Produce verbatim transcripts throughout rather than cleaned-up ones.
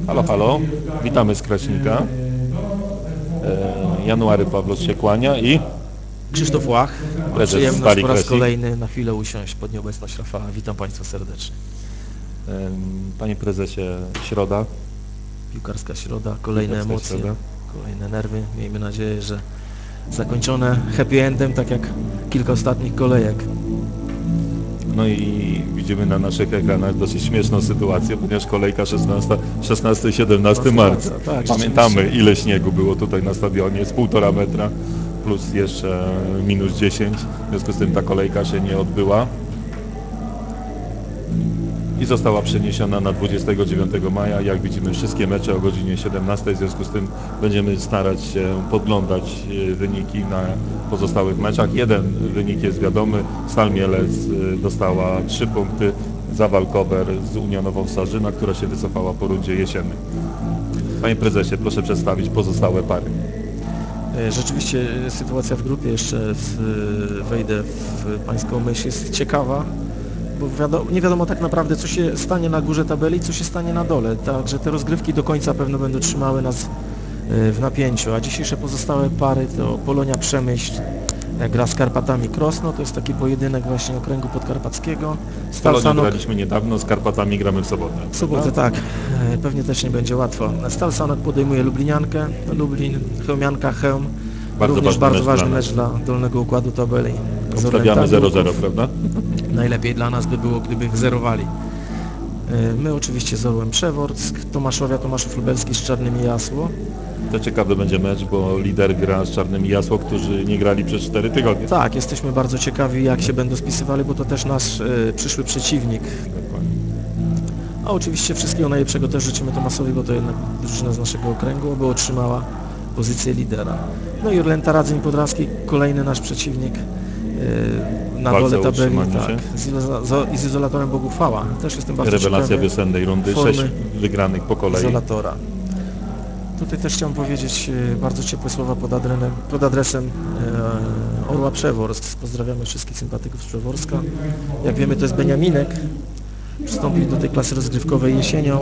Halo, halo, witamy z Kraśnika. E, January Pawlos się kłania i Krzysztof Łach, prezes przyjemność Stali po raz Kraśnik. kolejny na chwilę usiąść pod nieobecność Rafała. Witam Państwa serdecznie. E, Panie prezesie, środa. Piłkarska środa, kolejne Piłkarska emocje, środa. kolejne nerwy. Miejmy nadzieję, że zakończone happy endem, tak jak kilka ostatnich kolejek. No i widzimy na naszych ekranach dosyć śmieszną sytuację, ponieważ kolejka szesnastego i siedemnastego marca. Tak, Pamiętamy, rzeczywiście. ile śniegu było tutaj na stadionie, z półtora metra plus jeszcze minus dziesięć. W związku z tym ta kolejka się nie odbyła i została przeniesiona na dwudziestego dziewiątego maja. Jak widzimy, wszystkie mecze o godzinie siedemnastej, w związku z tym będziemy starać się podglądać e, wyniki na pozostałych meczach. Jeden wynik jest wiadomy, Stal Mielec e, dostała trzy punkty za walkover z Unionową Sarzyna, która się wycofała po rundzie jesiennej. Panie prezesie, proszę przedstawić pozostałe pary. E, Rzeczywiście e, sytuacja w grupie, jeszcze w, wejdę w Pańską myśl, jest ciekawa, bo wiadomo, nie wiadomo tak naprawdę, co się stanie na górze tabeli, co się stanie na dole. Także te rozgrywki do końca pewno będą trzymały nas e, w napięciu, a dzisiejsze pozostałe pary to Polonia Przemyśl e, gra z Karpatami Krosno, to jest taki pojedynek właśnie okręgu podkarpackiego. Z Stal Polonią Sanok- graliśmy niedawno, z Karpatami gramy w sobotę. W sobotę tak, E, pewnie też nie będzie łatwo. Stal Sanok podejmuje Lubliniankę, Lublin, Chełmianka, Chełm. Bardzo Również ważny bardzo mecz ważny dla mecz dla dolnego układu tabeli. Z Obstawiamy Orlentami zero zero, Łuków. prawda? Najlepiej dla nas by było, gdyby ich zerowali. E, My oczywiście z Orłem Przeworsk, Tomaszowia, Tomaszów Lubelski z Czarnymi Jasło. To ciekawy będzie mecz, bo lider gra z Czarnymi Jasło, którzy nie grali przez cztery tygodnie. Tak, jesteśmy bardzo ciekawi, jak się będą spisywali, bo to też nasz e, przyszły przeciwnik. Dokładnie. A oczywiście wszystkiego najlepszego też życzymy Tomasowi, bo to jednak drużyna z naszego okręgu, aby otrzymała pozycję lidera. No i Orlęta Radzyń Podlaski, kolejny nasz przeciwnik yy, na Walce dole o tabeli, utrzymanie tak, się. z, izo- z izolatorem Boguchwała. Też jestem bardzo Rewelacja ciekawy wiosennej rundy, formy sześć wygranych po kolei. izolatora. Tutaj też chciałem powiedzieć yy, bardzo ciepłe słowa pod, adrenem, pod adresem yy, Orła Przeworsk. Pozdrawiamy wszystkich sympatyków z Przeworska. Jak wiemy, to jest Beniaminek. Przystąpił do tej klasy rozgrywkowej jesienią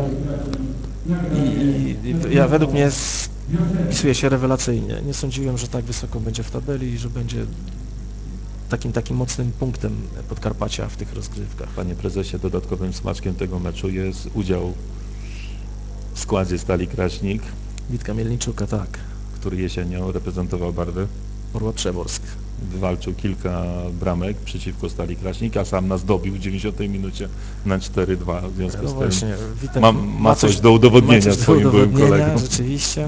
i, i, i ja, według mnie spisuje się rewelacyjnie. Nie sądziłem, że tak wysoko będzie w tabeli i że będzie takim takim mocnym punktem Podkarpacia w tych rozgrywkach. Panie prezesie, dodatkowym smaczkiem tego meczu jest udział w składzie Stali Kraśnik, Witka Mielniczuka, tak. który jesienią reprezentował barwy. Orła Przeworsk. Wywalczył kilka bramek przeciwko Stali Kraśnik, a sam nas dobił w dziewięćdziesiątej minucie na cztery dwa. W związku No z tym właśnie, Witek ma, ma coś do udowodnienia ma coś do swoim byłym udowodnienia, kolegom. rzeczywiście.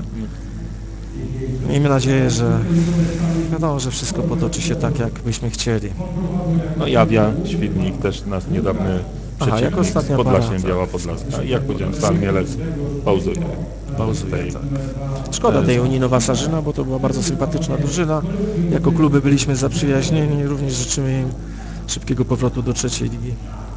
Miejmy nadzieję, że wiadomo, że wszystko potoczy się tak, jak byśmy chcieli. No Jawia, Świdnik, też nas niedawny Aha, przeciwnik jako z ostatnia Podlasiem para, tak. Biała Podlaska. I jak powiedziałem, Stal Mielec pauzuje. Pauzuje, tak. Szkoda tej Uninowa Sarzyna, bo to była bardzo sympatyczna drużyna. Jako kluby byliśmy zaprzyjaźnieni, również życzymy im szybkiego powrotu do trzeciej ligi.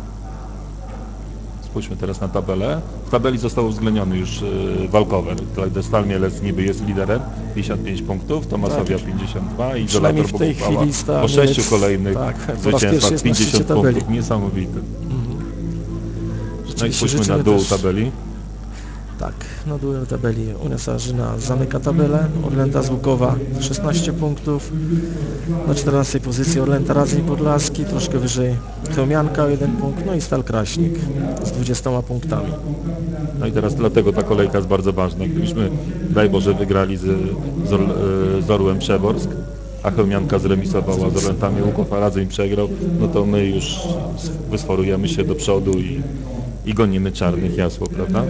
Spójrzmy teraz na tabelę. W tabeli został uwzględniony już yy, walkover. Tutaj Stal Mielec niby jest liderem, pięćdziesiąt pięć punktów, Tomasowia pięćdziesiąt dwa i Przynajmniej Izolator w tej Boguchwała chwili Stal po sześciu Mielec, kolejnych tak, po raz zwycięstwach, pierwszy jest na szczycie pięćdziesiąt tabeli. punktów, niesamowite. Mhm. No i Rzeczywiście spójrzmy na życzymy dół też- tabeli. Tak, na dół tabeli Unia Sarzyna zamyka tabelę, Orlęta z Łukowa szesnaście punktów, na czternastej pozycji Orlęta Radzyń Podlaski, troszkę wyżej Chełmianka o jeden punkt, no i Stal Kraśnik z dwudziestoma punktami. No i teraz dlatego ta kolejka jest bardzo ważna. Gdybyśmy, daj Boże, wygrali z, z, Or, z Orłem Przeworsk, a Chełmianka zremisowała z Orlętami Łuków, a Radzyń przegrał, no to my już wysforujemy się do przodu i, i gonimy Czarnych Jasło, prawda?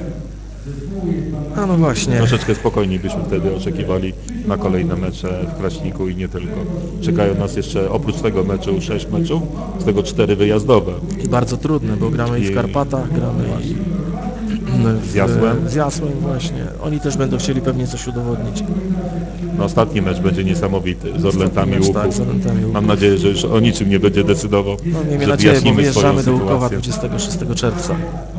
A no właśnie, Troszeczkę spokojniej byśmy wtedy oczekiwali na kolejne mecze w Kraśniku i nie tylko. Czekają nas jeszcze oprócz tego meczu sześć meczów, z tego cztery wyjazdowe. i bardzo trudne, bo gramy i w I- Karpatach, gramy i w, Z Jasłem? z Jasłem właśnie. Oni też będą chcieli pewnie coś udowodnić. No, ostatni mecz będzie niesamowity z Orlętami mecz, tak, Łuków. z Orlętami Łuków. Mam nadzieję, że już o niczym nie będzie decydował, No miejmy że nadzieję, bo wyjaśnimy wyjeżdżamy swoją do Łukowa sytuację. dwudziestego szóstego czerwca.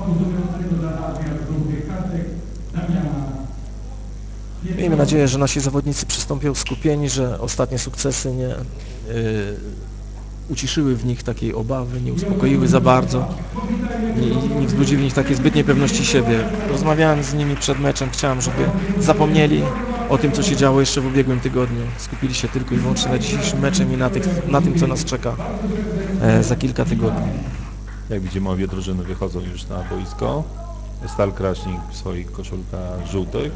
Miejmy nadzieję, że nasi zawodnicy przystąpią skupieni, że ostatnie sukcesy nie, yy, uciszyły w nich takiej obawy, nie uspokoiły za bardzo, nie, nie wzbudziły w nich takiej zbytniej pewności siebie. Rozmawiałem z nimi przed meczem, chciałem, żeby zapomnieli o tym, co się działo jeszcze w ubiegłym tygodniu. Skupili się tylko i wyłącznie na dzisiejszym meczem i na, tych, na tym, co nas czeka e, za kilka tygodni. Jak widzimy, obie drużyny wychodzą już na boisko. Stal Kraśnik w swoich koszulkach żółtych.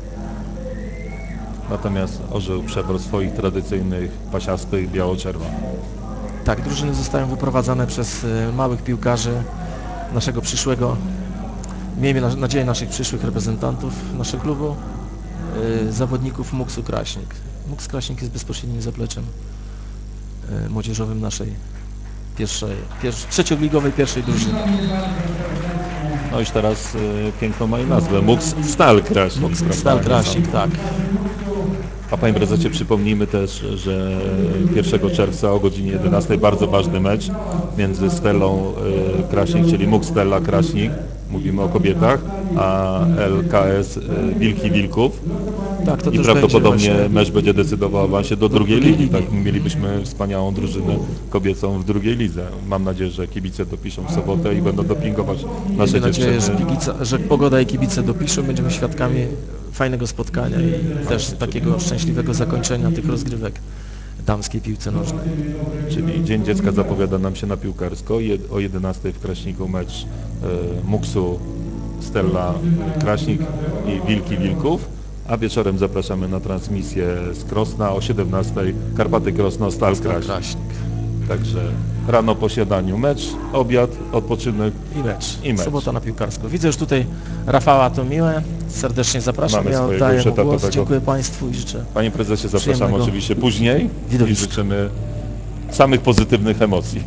Natomiast Orzeł Przewor w swoich tradycyjnych, pasiastych, biało-czerwonych. Tak, drużyny zostają wyprowadzane przez e, małych piłkarzy naszego przyszłego, miejmy na, nadzieję naszych przyszłych reprezentantów naszego klubu, e, zawodników Muksu Kraśnik. Muks Kraśnik jest bezpośrednim zapleczem e, młodzieżowym naszej pierwszej, pierwszej, trzecioligowej pierwszej drużyny. No już teraz y, piękną ma i nazwę. Muks Stal Kraśnik. Muks Stal Kraśnik, tak. A panie prezesie, przypomnijmy też, że pierwszego czerwca o godzinie jedenastej bardzo ważny mecz między Stelą y, Kraśnik, czyli Muks Stella Kraśnik, mówimy o kobietach, a L K S y, Wilki Wilków. Tak, to I też prawdopodobnie będzie właśnie... mecz będzie decydował o awansie do, do drugiej drugiej ligi. ligi. Tak, mielibyśmy wspaniałą drużynę kobiecą w drugiej lidze. Mam nadzieję, że kibice dopiszą w sobotę i będą dopingować nasze Miejmy nadzieję, dziewczyny. że, kibice, że pogoda i kibice dopiszą, będziemy świadkami fajnego spotkania i też takiego szczęśliwego zakończenia tych rozgrywek damskiej piłce nożnej. Czyli Dzień Dziecka zapowiada nam się na piłkarsko. Jed- o jedenastej w Kraśniku mecz e, Muksu Stella Kraśnik i Wilki Wilków. A wieczorem zapraszamy na transmisję z Krosna o siedemnastej Karpaty Krosno Stal Kraśnik. Kraśnik. Także rano po śniadaniu mecz, obiad, odpoczynek. I mecz. I mecz. Sobota na piłkarsko. Widzę już tutaj Rafała Tomiłę. Serdecznie zapraszam. Mamy Ja swojego oddaję mu już głos. etatowego. Dziękuję Państwu i życzę Panie prezesie, zapraszamy Przyjemnego oczywiście później i widowiska. życzymy samych pozytywnych emocji.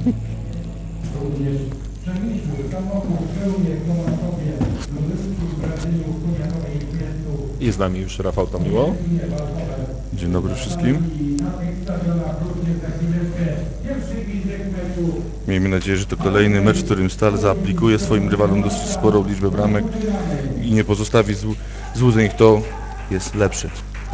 I z nami już Rafał Tomiło. Dzień dobry wszystkim. Miejmy nadzieję, że to kolejny mecz, w którym Stal zaaplikuje swoim rywalom dosyć sporą liczbę bramek i nie pozostawi zł- złudzeń, kto jest lepszy.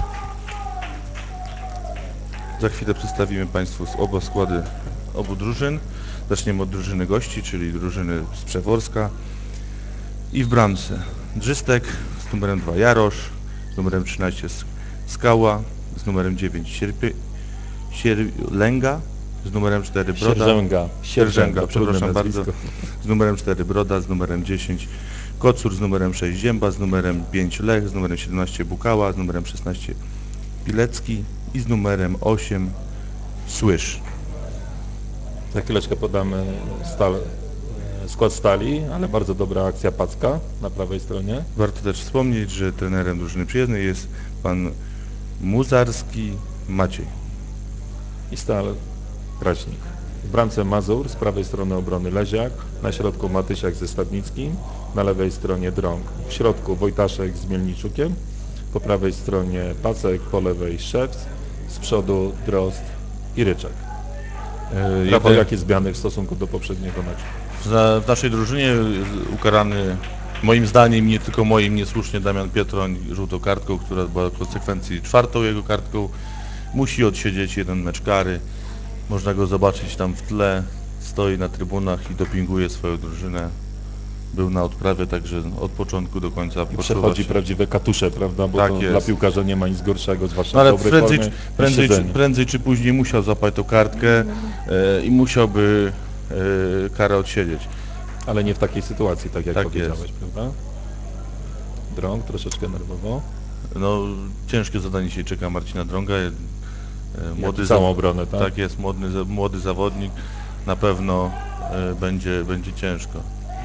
Za chwilę przedstawimy Państwu oba składy obu drużyn. Zaczniemy od drużyny gości, czyli drużyny z Przeworska. I w bramce Drzystek, z numerem dwa Jarosz, z numerem trzynaście Skała, z numerem dziewięć Sierpie, Sierlęga, z numerem cztery Broda, Sierżęga. Sierżęga, przepraszam trudne bardzo, nazwisko. z numerem cztery Broda, z numerem dziesięć Kocur, z numerem sześć Zięba, z numerem pięć Lech, z numerem siedemnaście Bukała, z numerem szesnaście Pilecki i z numerem osiem Słysz. Za chwileczkę podamy stal, skład Stali, ale bardzo dobra akcja Packa na prawej stronie. Warto też wspomnieć, że trenerem drużyny przyjezdnej jest pan Muzarski Maciej. I Stal Kraśnik. W bramce Mazur, z prawej strony obrony Leziak, na środku Matysiak ze Stadnickim, na lewej stronie Drąg. W środku Wojtaszek z Mielniczukiem, po prawej stronie Pacek, po lewej Szewc, z przodu Drozd i Ryczek. E, Rafał, jeden- jakie zmiany w stosunku do poprzedniego meczu? Za- W naszej drużynie jest ukarany, moim zdaniem, nie tylko moim, niesłusznie Damian Pietroń żółtą kartką, która była w konsekwencji czwartą jego kartką. Musi odsiedzieć jeden mecz kary. Można go zobaczyć tam w tle, stoi na trybunach i dopinguje swoją drużynę. Był na odprawie, także od początku do końca I poczuwa przechodzi się. prawdziwe katusze, prawda? Bo Tak to jest. dla piłkarza nie ma nic gorszego, zwłaszcza No ale w dobrej prędzej, formie, prędzej, niż czy, siedzenie. prędzej czy później musiał złapać tą kartkę e, i musiałby e, karę odsiedzieć. Ale nie w takiej sytuacji, tak jak Tak powiedziałeś, jest. prawda? Drąg troszeczkę nerwowo. No, ciężkie zadanie dzisiaj czeka Marcina Drąga. E, Młody za- całą obronę, tak? Tak jest, młody, za- młody zawodnik. Na pewno e, będzie, będzie ciężko.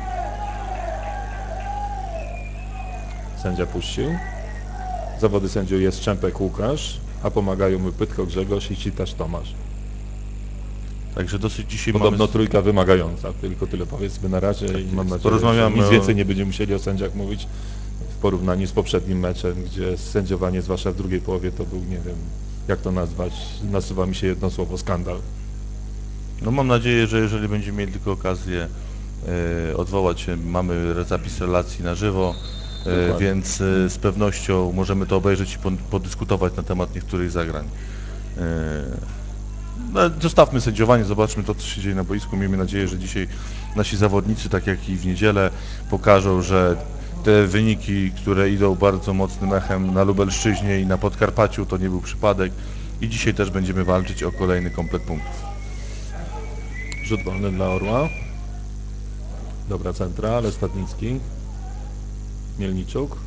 Sędzia puścił. Zawody sędziów jest Czempek Łukasz, a pomagają mu Pytko Grzegorz i Citasz Tomasz. Także dosyć dzisiaj Podobno mamy... trójka wymagająca, tylko tyle powiedzmy na razie i mam nadzieję, Porozmawiamy że nic o- więcej nie będziemy musieli o sędziach mówić w porównaniu z poprzednim meczem, gdzie sędziowanie, zwłaszcza w drugiej połowie, to był, nie wiem, jak to nazwać, nasuwa mi się jedno słowo, skandal. No mam nadzieję, że jeżeli będziemy mieli tylko okazję e, odwołać się, mamy zapis relacji na żywo, e, Dokładnie. więc e, z pewnością możemy to obejrzeć i po- podyskutować na temat niektórych zagrań. E, No, zostawmy sędziowanie, zobaczmy to, co się dzieje na boisku. Miejmy nadzieję, że dzisiaj nasi zawodnicy, tak jak i w niedzielę, pokażą, że te wyniki, które idą bardzo mocnym echem na Lubelszczyźnie i na Podkarpaciu, to nie był przypadek i dzisiaj też będziemy walczyć o kolejny komplet punktów. Rzut wolny dla Orła. Dobra centra, ale Stadnicki. Mielniczuk.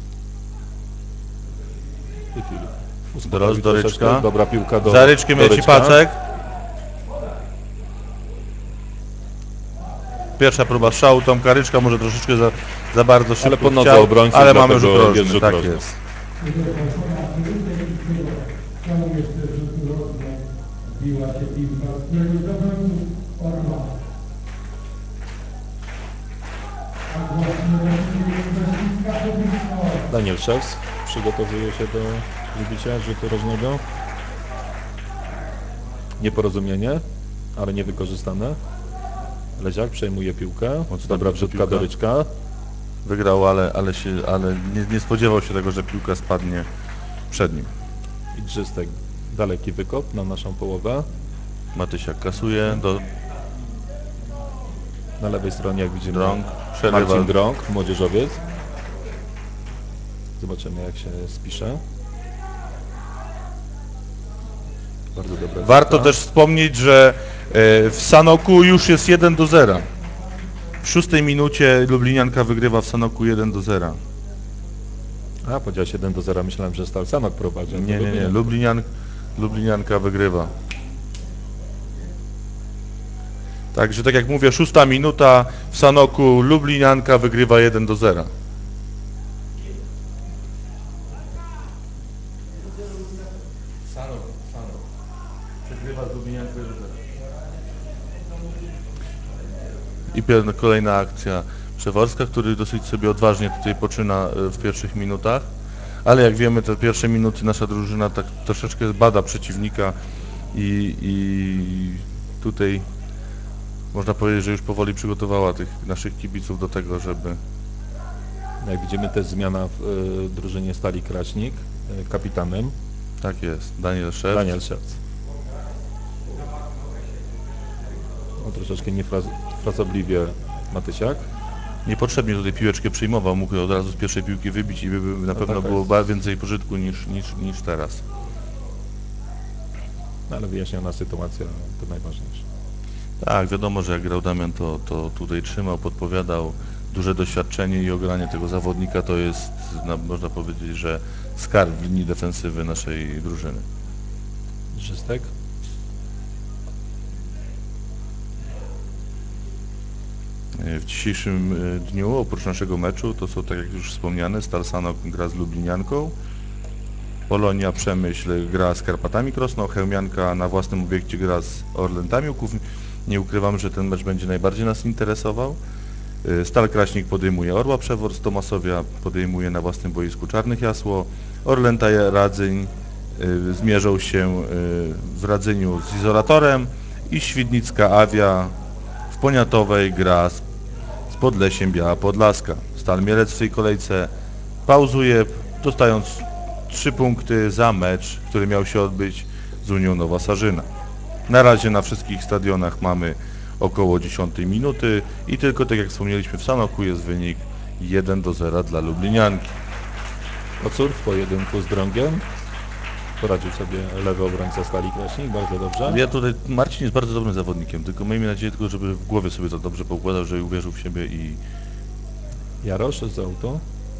I Filip. Drozd, Doryczka. Dobra piłka do Za Ryczkiem leci Doryczka. Pacek. Pierwsza próba strzału, Tomka Ryczka może troszeczkę za, za bardzo szybko Ale po nodze chciał, obrońcy, ale mamy dlatego rzut rożny, jest rzut tak rożny. jest. Daniel Szewc przygotowuje się do wybicia rzutu rożnego. Nieporozumienie, ale niewykorzystane. Leziak przejmuje piłkę. Dobra wrzutka piłka. do Ryczka. Wygrał, ale, ale, się, ale nie, nie spodziewał się tego, że piłka spadnie przed nim. I Drzystek. Daleki wykop na naszą połowę. Matysiak kasuje do Na lewej stronie, jak widzimy, Drąg, Marcin przerywa. Drąg, młodzieżowiec. Zobaczymy, jak się spisze. Bardzo dobra. Warto piłka. też wspomnieć, że e, w Sanoku już jest jeden do zera. W szóstej minucie Lublinianka wygrywa w Sanoku jeden do zera. A, powiedziałeś jeden do zera, myślałem, że Stal Sanok prowadzi. Nie, nie, nie. Lublinian, Lublinianka wygrywa. Także tak jak mówię, szósta minuta w Sanoku Lublinianka wygrywa jeden do zera. Sanok, Sanok. Przegrywa z Lublinianką jeden do zera. I pier- kolejna akcja Przeworska, który dosyć sobie odważnie tutaj poczyna e, w pierwszych minutach. Ale jak wiemy, te pierwsze minuty nasza drużyna tak troszeczkę bada przeciwnika i, i tutaj można powiedzieć, że już powoli przygotowała tych naszych kibiców do tego, żeby... Jak widzimy, też zmiana w y, drużynie Stali Kraśnik. Y, kapitanem Tak jest, Daniel Szewc. Daniel Szewc. No, troszeczkę niefrasobliwie Matysiak. Niepotrzebnie tutaj piłeczkę przyjmował, mógł od razu z pierwszej piłki wybić i by, by na No pewno tak było jest. ba- więcej pożytku niż, niż, niż teraz. No, ale wyjaśniona sytuacja to najważniejsze. Tak, wiadomo, że jak grał Damian, to, to tutaj trzymał, podpowiadał. Duże doświadczenie i ogranie tego zawodnika to jest, no, można powiedzieć, że skarb w linii defensywy naszej drużyny. Drzystek. W dzisiejszym e, dniu, oprócz naszego meczu, to są, tak jak już wspomniane, Stal Sanok gra z Lublinianką, Polonia Przemyśl gra z Karpatami Krosno, Chełmianka na własnym obiekcie gra z Orlen Tamiłków. Nie ukrywam, że ten mecz będzie najbardziej nas interesował. E, Stal Kraśnik podejmuje Orła Przeworsk, Tomasowia podejmuje na własnym boisku Czarnych Jasło, Orlęta Radzyń e, zmierzą się e, w Radzyniu z Izolatorem i Świdnicka Awia w Poniatowej gra z, z Podlesiem Biała Podlaska. Stal Mielec w tej kolejce pauzuje, dostając trzy punkty za mecz, który miał się odbyć z Unią Nowa Sarzyna. Na razie na wszystkich stadionach mamy około dziesiątej minuty i tylko tak jak wspomnieliśmy, w Sanoku jest wynik jeden do zera dla Lublinianki. Kocur w pojedynku z Drągiem. Poradził sobie lewy obrońca Stali Kraśnik, bardzo dobrze. Ja tutaj, Marcin jest bardzo dobrym zawodnikiem, tylko miejmy nadzieję tylko, żeby w głowie sobie to dobrze poukładał, że uwierzył w siebie i Jarosz z auto.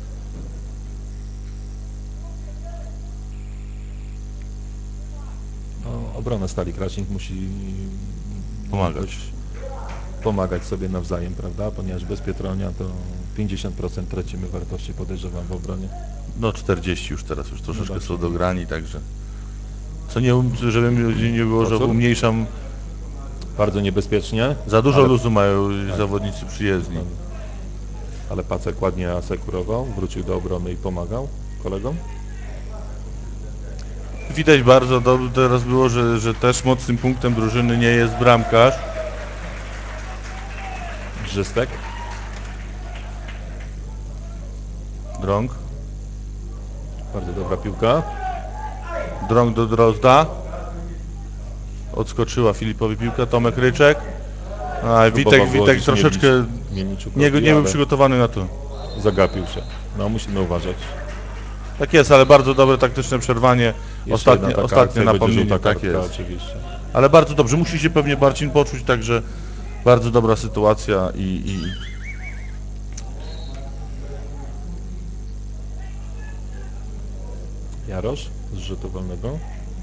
No, obrona Stali Kraśnik musi pomagać. jakoś pomagać sobie nawzajem, prawda? Ponieważ bez Pietronia to pięćdziesiąt procent tracimy wartości, podejrzewam, w obronie. No czterdzieści już teraz, już troszeczkę No są właśnie. dograni, także... Co nie, um- żeby mi nie było, że Kocur? umniejszam, Bardzo niebezpiecznie. za dużo ale, luzu mają Tak. zawodnicy przyjezdni. Ale Pacek ładnie asekurował, wrócił do obrony i pomagał kolegom. Widać bardzo dobrze teraz było, że, że też mocnym punktem drużyny nie jest bramkarz. Drzystek. Drąg. Bardzo dobra piłka. Drąg do Drozda. Odskoczyła Filipowi piłka, Tomek Ryczek. A Witek, Próbował Witek wyłożyć troszeczkę Mielnicz- Mielniczukowi, nie, nie był ale przygotowany na to. Zagapił się. No musimy uważać. Tak jest, ale bardzo dobre taktyczne przerwanie. Jeszcze Ostatnie, jedna taka ostatnie akcja i będzie napomnienie, żółta tak kartka, jest. oczywiście. Ale bardzo dobrze, musi się pewnie Marcin poczuć, także bardzo dobra sytuacja i, i Jarosz z rzutu wolnego.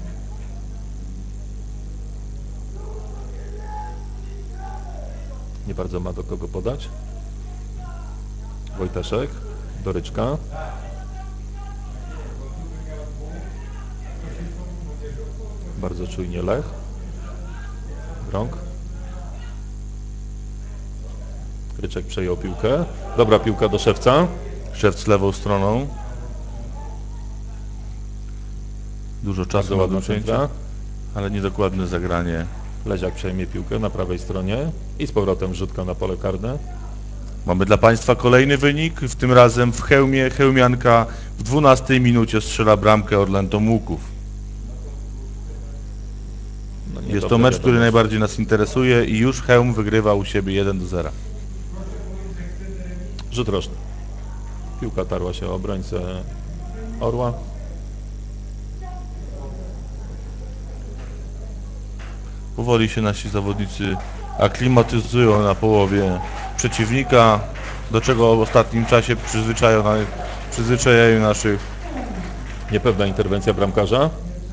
Nie bardzo ma do kogo podać. Wojtaszek do Ryczka. Bardzo czujnie Lech. Brąk. Ryczek przejął piłkę. Dobra piłka do Szewca. Szewc lewą stroną. Dużo Bardzo czasu na ładna dopięcie, centra. ale niedokładne zagranie. Leziak przejmie piłkę na prawej stronie i z powrotem rzutka na pole karne. Mamy dla Państwa kolejny wynik, w tym razem w Chełmie. Chełmianka w dwunastej minucie strzela bramkę Orlen Tomułków. No, Jest niedobrze to mecz, który wiadomo. najbardziej nas interesuje i już Chełm wygrywa u siebie jeden do zera. Rzut roczny. Piłka tarła się o obrońcę Orła. Powoli się nasi zawodnicy aklimatyzują na połowie przeciwnika, do czego w ostatnim czasie przyzwyczają, przyzwyczajają naszych. Niepewna interwencja bramkarza.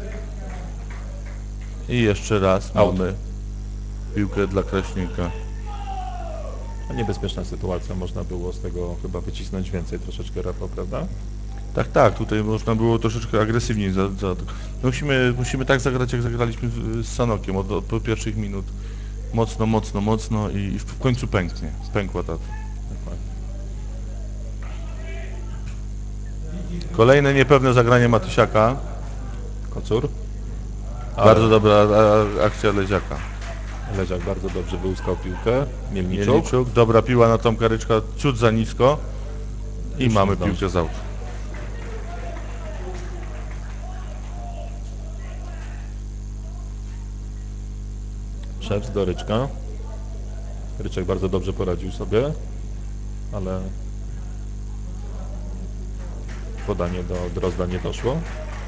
I jeszcze raz Out. mamy piłkę dla Kraśnika. A niebezpieczna sytuacja. Można było z tego chyba wycisnąć więcej troszeczkę, Rafał, prawda? Tak, tak, tutaj można było troszeczkę agresywniej. Za, za, no musimy, musimy tak zagrać, jak zagraliśmy w- z Sanokiem od, od pierwszych minut. Mocno, mocno, mocno i, i w końcu pęknie. Pękła ta. Dokładnie. Kolejne niepewne zagranie Matysiaka. Kocur. Ale Bardzo dobra a, akcja Leziaka. Leziak bardzo dobrze wyłuskał piłkę. Mielniczuk. Mielniczuk, dobra piła na Tomka Ryczka, ciut za nisko. I Już mamy nie zdąży. piłkę z autu. Szewc do Ryczka. Ryczek bardzo dobrze poradził sobie, ale podanie do Drozda nie doszło.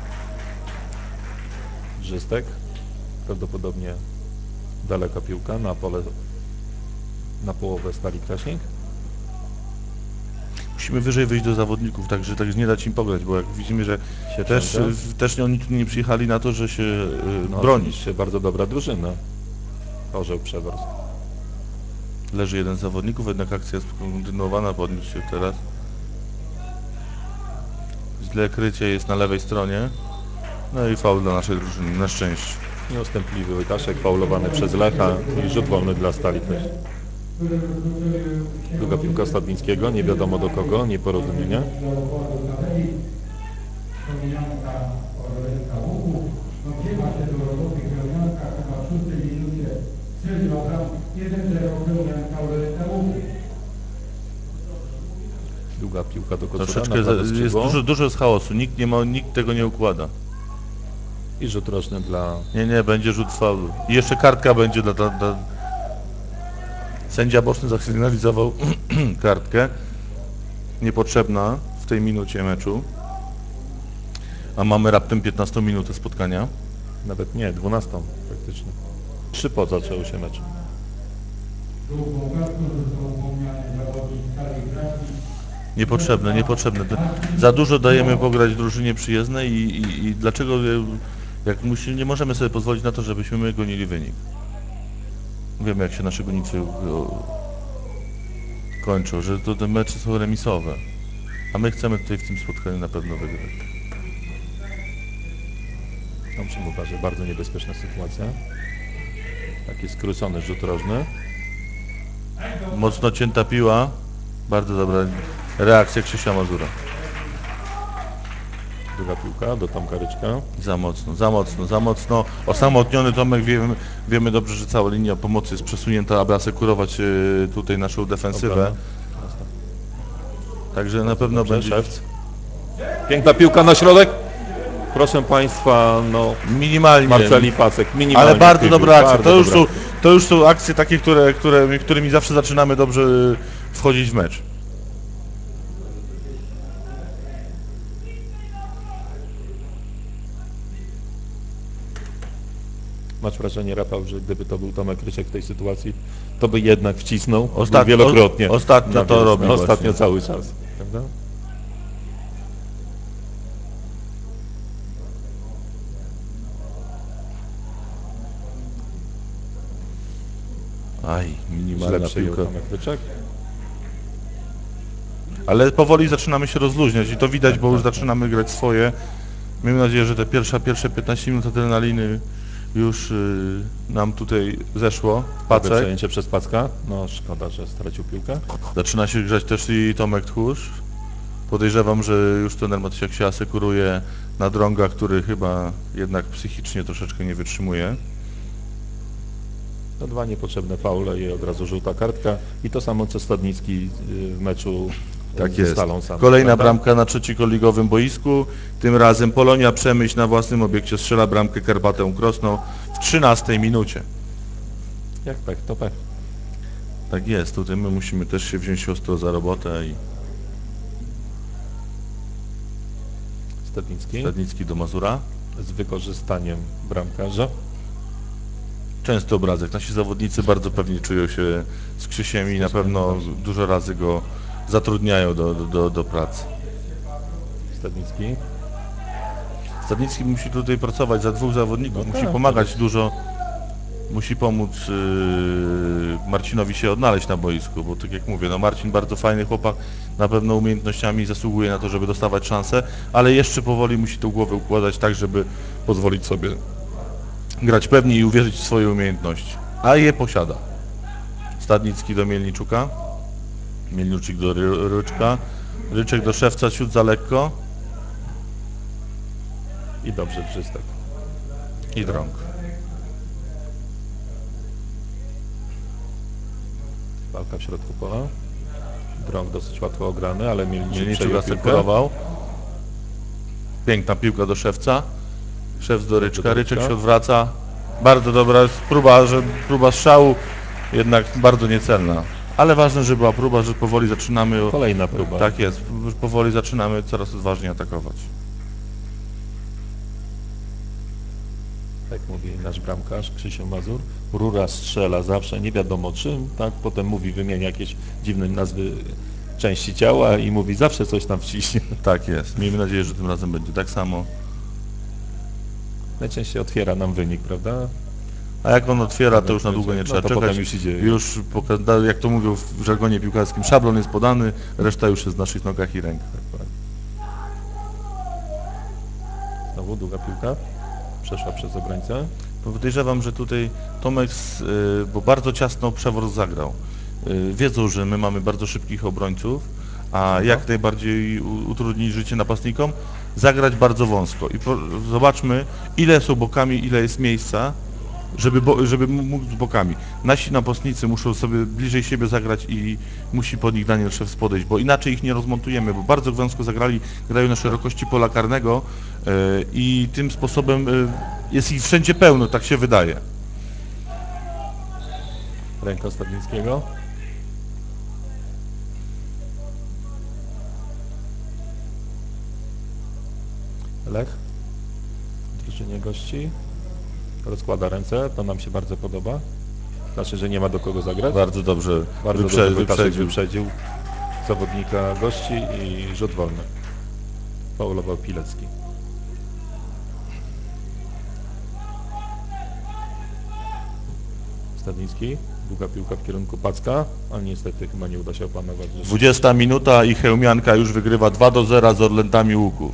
Brzystek. Prawdopodobnie daleka piłka na pole, na połowę Stali Kraśnik. Musimy wyżej wyjść do zawodników, także tak nie dać im pograć, bo jak widzimy, że Się też, ciąga. w- też oni tu nie przyjechali na to, że się y, No, bronić. oczywiście bardzo dobra drużyna. Orzeł Przeworsk. Leży jeden z zawodników, jednak akcja jest kontynuowana, podniósł się teraz. Źle krycie jest na lewej stronie. No i faul dla naszej drużyny, na szczęście. Nieustępliwy Wojtaszek, faulowany przez Lecha i rzut wolny dla Stali Kraśnik. Druga piłka Stadlińskiego, nie wiadomo do kogo, nieporozumienia. Długa piłka do Kocura Troszeczkę na za, prawe jest skrzydło. dużo, dużo jest chaosu, nikt, nie ma, nikt tego nie układa. I rzut roczny dla... Nie, nie, będzie rzut faulu. I jeszcze kartka będzie dla... dla, dla... Sędzia boczny zasygnalizował kartkę. Niepotrzebna w tej minucie meczu. A mamy raptem piętnastą minutę spotkania. Nawet nie, dwunastą praktycznie. Trzy po zaczęły się mecz. Niepotrzebne, niepotrzebne. Za dużo dajemy pograć drużynie przyjezdnej i, i, i dlaczego e, jak musi, nie możemy sobie pozwolić na to, żebyśmy my gonili wynik. Wiemy, jak się nasze gonicy o, kończą, że to te mecze są remisowe. A my chcemy tutaj w tym spotkaniu na pewno wygrać. No, musimy uważać, bardzo niebezpieczna sytuacja. Taki skrócony rzut rożny. Mocno cięta piła. Bardzo dobra reakcja Krzysia Mazura. Druga piłka do Tomka Ryczka. Za mocno, za mocno, za mocno. Osamotniony Tomek, wiemy, wiemy dobrze, że cała linia pomocy jest przesunięta, aby asekurować e, tutaj naszą defensywę. Obrona. Także na pewno Dobrze, będzie... Szewc. Piękna piłka na środek. proszę Państwa, no Minimalnie. Marceli Pacek, minimalnie. Ale bardzo wpływu, dobra akcja. bardzo To już, dobra. są, to już są akcje takie, które, które, którymi zawsze zaczynamy dobrze wchodzić w mecz. Masz wrażenie, Rafał, że gdyby to był Tomek Ryczek w tej sytuacji, to by jednak wcisnął Ostatnio- wielokrotnie. o- ostatnio Na to wiosnę. robi Ostatnio właśnie. cały czas, prawda? Aj, Źle minimalna przyjął piłka. Tomek Ryczek. Ale powoli zaczynamy się rozluźniać i to widać, bo już zaczynamy grać swoje. Miejmy nadzieję, że te pierwsze, pierwsze piętnaście minut adrenaliny już y, nam tutaj zeszło. Dobre Pacek. przejęcie przez Packa. No szkoda, że stracił piłkę. Zaczyna się grzać też i Tomek Tchórz. Podejrzewam, że już trener Matysiak się asekuruje na Drąga, który chyba jednak psychicznie troszeczkę nie wytrzymuje. To dwa niepotrzebne faule i od razu żółta kartka. I to samo co Stadnicki y, w meczu Tak ze jest. Stalą Sam. Kolejna prawda? bramka na trzecikoligowym boisku. Tym razem Polonia Przemyśl na własnym obiekcie strzela bramkę Karpatę Krosno w trzynastej minucie. Jak pech, to pech. Tak jest, tutaj my musimy też się wziąć ostro za robotę i Stadnicki Stadnicki do Mazura. z wykorzystaniem bramkarza. Częsty obrazek. Nasi zawodnicy bardzo pewnie czują się z Krzysiem i na pewno dużo razy go zatrudniają do, do, do, do pracy. Stadnicki. Stadnicki musi tutaj pracować za dwóch zawodników, No musi tak, pomagać to dużo, musi pomóc yy, Marcinowi się odnaleźć na boisku, bo tak jak mówię, no Marcin bardzo fajny chłopak, na pewno umiejętnościami zasługuje na to, żeby dostawać szansę, ale jeszcze powoli musi tą głowę układać tak, żeby pozwolić sobie grać pewnie i uwierzyć w swoje umiejętności, a je posiada. Stadnicki do Mielniczuka, Mielniczuk do Ry- Ryczka, Ryczek do Szewca, ciut za lekko I dobrze Brzystek. i Drąg. Walka w środku pola. Drąg dosyć łatwo ograny, ale Mielniczuk Mielniczuk przejął piłkę. asekurował. Piękna piłka do Szewca. Szewc do Ryczka, do Ryczek Ryczka. się odwraca. Bardzo dobra jest próba, że próba strzału, jednak bardzo niecelna. Ale ważne, że była próba, że powoli zaczynamy. Kolejna próba. Tak jest, że powoli zaczynamy coraz odważniej atakować. Tak mówi nasz bramkarz Krzysiu Mazur. Rura strzela zawsze, nie wiadomo czym, tak? Potem mówi, wymienia jakieś dziwne nazwy części ciała i mówi, zawsze coś tam wciśnie. Tak jest. Miejmy nadzieję, że tym razem będzie tak samo. Najczęściej otwiera nam wynik, prawda? A jak on otwiera, to już na długo nie No trzeba to czekać. potem już idzie. Już, poka- jak to mówią w żargonie piłkarskim, szablon jest podany, reszta już jest w naszych nogach i rękach. Znowu długa piłka. Przeszła przez obrońcę. Podejrzewam, że tutaj Tomek, z- y, bo bardzo ciasno Przewor zagrał. Y, Wiedzą, że my mamy bardzo szybkich obrońców, a jak najbardziej u- utrudnić życie napastnikom, zagrać bardzo wąsko. I po, zobaczmy, ile są bokami, ile jest miejsca, żeby, bo, żeby m- mógł z bokami. Nasi napastnicy muszą sobie bliżej siebie zagrać i musi pod nich Daniel Szewc podejść, bo inaczej ich nie rozmontujemy, bo bardzo wąsko zagrali, grają na szerokości pola karnego y, i tym sposobem y, jest ich wszędzie pełno, tak się wydaje. Ręka Stadnickiego. Lech w drużynie gości. Rozkłada ręce, to nam się bardzo podoba. Znaczy, że nie ma do kogo zagrać. Bardzo dobrze, Bardzo wyprze- dobrze Wojtaszek wyprzedził. wyprzedził zawodnika gości i rzut wolny. Faulował Pilecki. Stadnicki, długa piłka w kierunku Packa, ale niestety chyba nie uda się opanować. dwudziesta minuta i Chełmianka już wygrywa dwa do zera z Orlętami Łuków.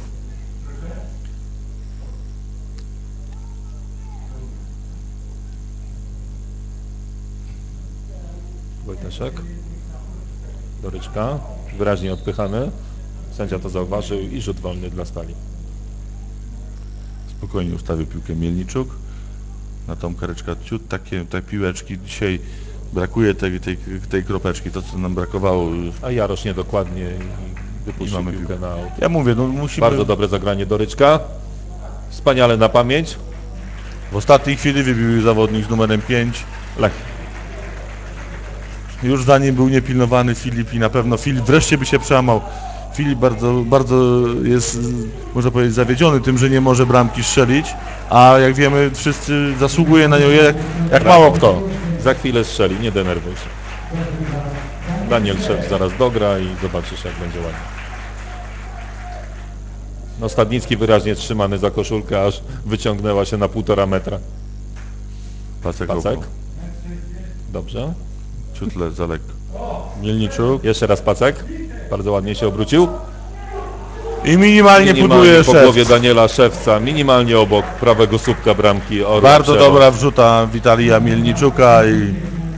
Wojtaszek do Ryczka, wyraźnie odpychany. Sędzia to zauważył i rzut wolny dla Stali. Spokojnie ustawił piłkę Mielniczuk. Na tą karyczkę ciut, takie te piłeczki dzisiaj brakuje tej, tej, tej kropeczki, to co nam brakowało. A Jarosz niedokładnie i wypuścił I mamy piłkę piłkę. na aut. Ja mówię, no musimy... Bardzo dobre zagranie do Ryczka. Wspaniale na pamięć. W ostatniej chwili wybił zawodnik z numerem pięć. Lech. Już za nim był niepilnowany Filip i na pewno Filip wreszcie by się przełamał. Filip bardzo, bardzo jest, można powiedzieć, zawiedziony tym, że nie może bramki strzelić, a jak wiemy, wszyscy zasługuje na nią jak, jak mało kto. Za chwilę strzeli, nie denerwuj się. Daniel Szef zaraz dogra i zobaczysz, jak będzie ładnie. No Stadnicki wyraźnie trzymany za koszulkę, aż wyciągnęła się na półtora metra. Pacek, Pacek. obok. Dobrze. Ciut le, za lekko. Mielniczuk. Jeszcze raz Pacek. Bardzo ładnie się obrócił. I minimalnie, Minimalnie puduje po Szewc. głowie Daniela Szewca, minimalnie obok prawego słupka bramki Orła Bardzo Przeworsk. dobra wrzuta Witalija Mielniczuka i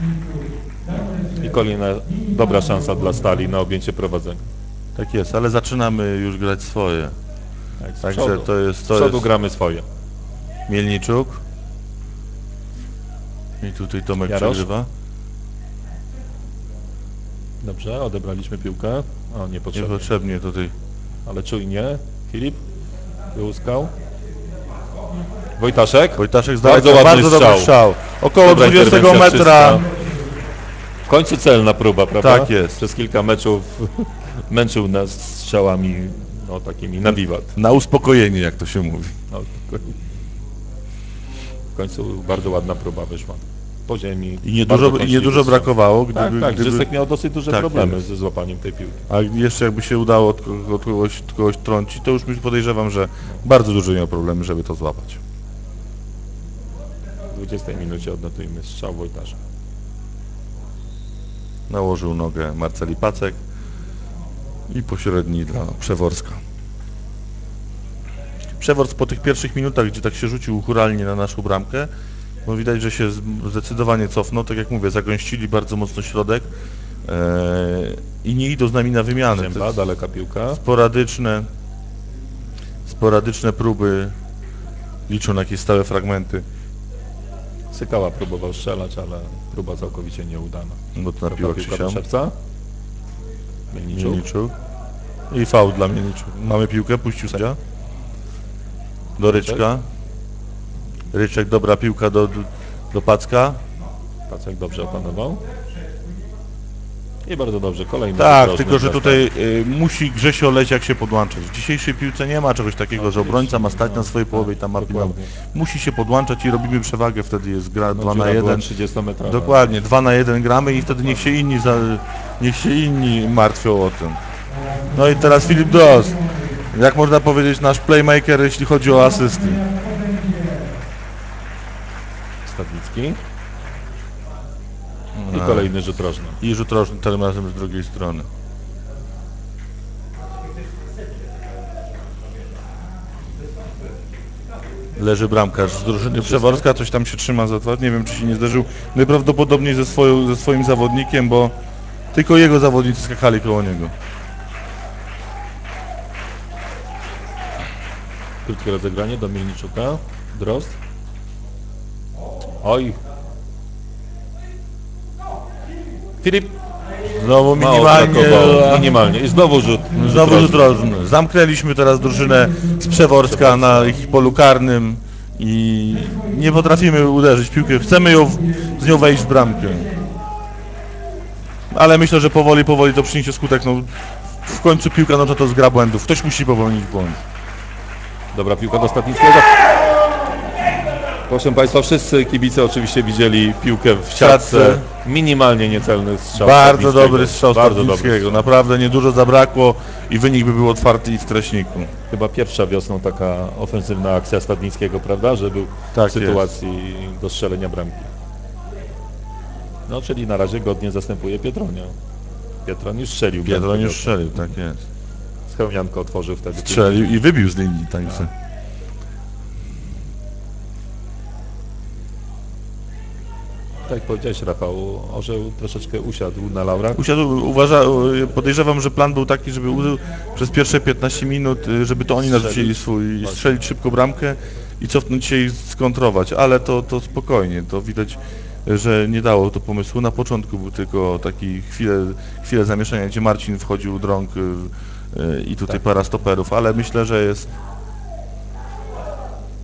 I kolejna dobra szansa dla Stali na objęcie prowadzenia. tak jest, ale zaczynamy już grać swoje. Tak, z Także przodu. to jest, Z to przodu jest gramy swoje. Mielniczuk. I tutaj Tomek Jarosz. przegrywa. Dobrze, odebraliśmy piłkę. O, niepotrzebnie. Niepotrzebnie tutaj. Ale czujnie. Filip wyłuskał. Wojtaszek. Wojtaszek z Bardzo daleka, ładny bardzo dobry strzał. strzał. Około Dobra dwudziestego interwencja metra. czysta. W końcu celna próba, prawda? Tak jest. Przez kilka meczów męczył nas strzałami, no takimi na wiwat. Na uspokojenie, jak to się mówi. No, w końcu bardzo ładna próba wyszła. Po ziemi. I nie Bardzo dużo, i nie kąśliwy dużo strzał. brakowało, gdyby, Tak, tak. gdyby Żysek miał dosyć duże Tak problemy jest. ze złapaniem tej piłki. a jeszcze jakby się udało od kogoś, od kogoś, od kogoś trącić, to już podejrzewam, że bardzo duże miał problemy, żeby to złapać. W dwudziestej minucie odnotujemy strzał Wojtasza. Nałożył nogę Marceli Pacek i pośredni dla Przeworska. Przeworsk po tych pierwszych minutach, gdzie tak się rzucił churalnie na naszą bramkę, no widać, że się zdecydowanie cofnął, tak jak mówię, zagęścili bardzo mocno środek ee, i nie idą z nami na wymianę. To Zięba, jest daleka piłka. sporadyczne, sporadyczne próby, liczą na jakieś stałe fragmenty, Sykała próbował strzelać, ale próba całkowicie nieudana. bo to Dobra napiła piłka do Krzysia. Szewca. Mielniczuk. Mielniczuk. I faul dla Mielniczuk. Mamy piłkę, puścił sędzia. Do Ryczka. Ryczek, dobra piłka do, do Packa. Pacek dobrze opanował. I bardzo dobrze, kolejny. Tak, drożny tylko że dla tutaj y, musi Grzesio Leciak się podłączać. W dzisiejszej piłce nie ma czegoś takiego, że obrońca ma stać na swojej połowie i tam ma pilnować. Dokładnie. Musi się podłączać i robimy przewagę, wtedy jest gra No, dwa na dziura była jeden. trzydziestometrowa. Dokładnie, dwa na jeden gramy i wtedy niech się inni za, niech się inni martwią o tym. No i teraz Filip Drozd. Jak można powiedzieć, nasz playmaker, jeśli chodzi o asysty. Stadnicki. I A. kolejny rzut rożny. I rzut rożny tym razem z drugiej strony. Leży bramkarz z drużyny Przeworska, coś tam się trzyma za twarz. Nie wiem, czy się nie zderzył najprawdopodobniej ze, swoją, ze swoim zawodnikiem, bo tylko jego zawodnicy skakali koło niego. Krótkie rozegranie do Mielniczuka. Drozd. Oj. Filip. Znowu Mało minimalnie, brakowało. a- Minimalnie. I znowu rzut. znowu rzut rzut rożny. Zamknęliśmy teraz drużynę z Przeworska na ich polu karnym i nie potrafimy uderzyć w piłkę. Chcemy ją w, z nią wejść w bramkę. Ale myślę, że powoli, powoli to przyniesie skutek. No, w końcu piłka no to, to zgra błędów. Ktoś musi popełnić błąd. Dobra piłka do Stadnickiego. Proszę Państwa, wszyscy kibice oczywiście widzieli piłkę w siatce. siatce. Minimalnie niecelny strzał. Bardzo Stadnickiego. dobry strzał Bardzo dobry. Stadnickiego. Naprawdę niedużo zabrakło i wynik by był otwarty i w Treśniku. Chyba pierwsza wiosną taka ofensywna akcja Stadnickiego, prawda? Że był Tak w sytuacji do strzelenia bramki. No, czyli na razie godnie zastępuje Pietronia. Pietroń już strzelił. Pietro bramkę już wiosną. strzelił, tak jest. Chełmianko otworzył wtedy. Strzelił i wybił z linii tańce. Tak jak powiedziałeś, Rafał, Orzeł troszeczkę usiadł na laurach. Usiadł, uważa, podejrzewam, że plan był taki, żeby użył przez pierwsze piętnaście minut, y, żeby to oni Strzelić. narzucili swój, Właśnie. strzelić szybko bramkę i cofnąć się i skontrować, ale to, to spokojnie, to widać, że nie dało to pomysłu. Na początku był tylko taki chwilę, chwilę zamieszania, gdzie Marcin wchodził do rąk y, y, i tutaj Tak. para stoperów, ale myślę, że jest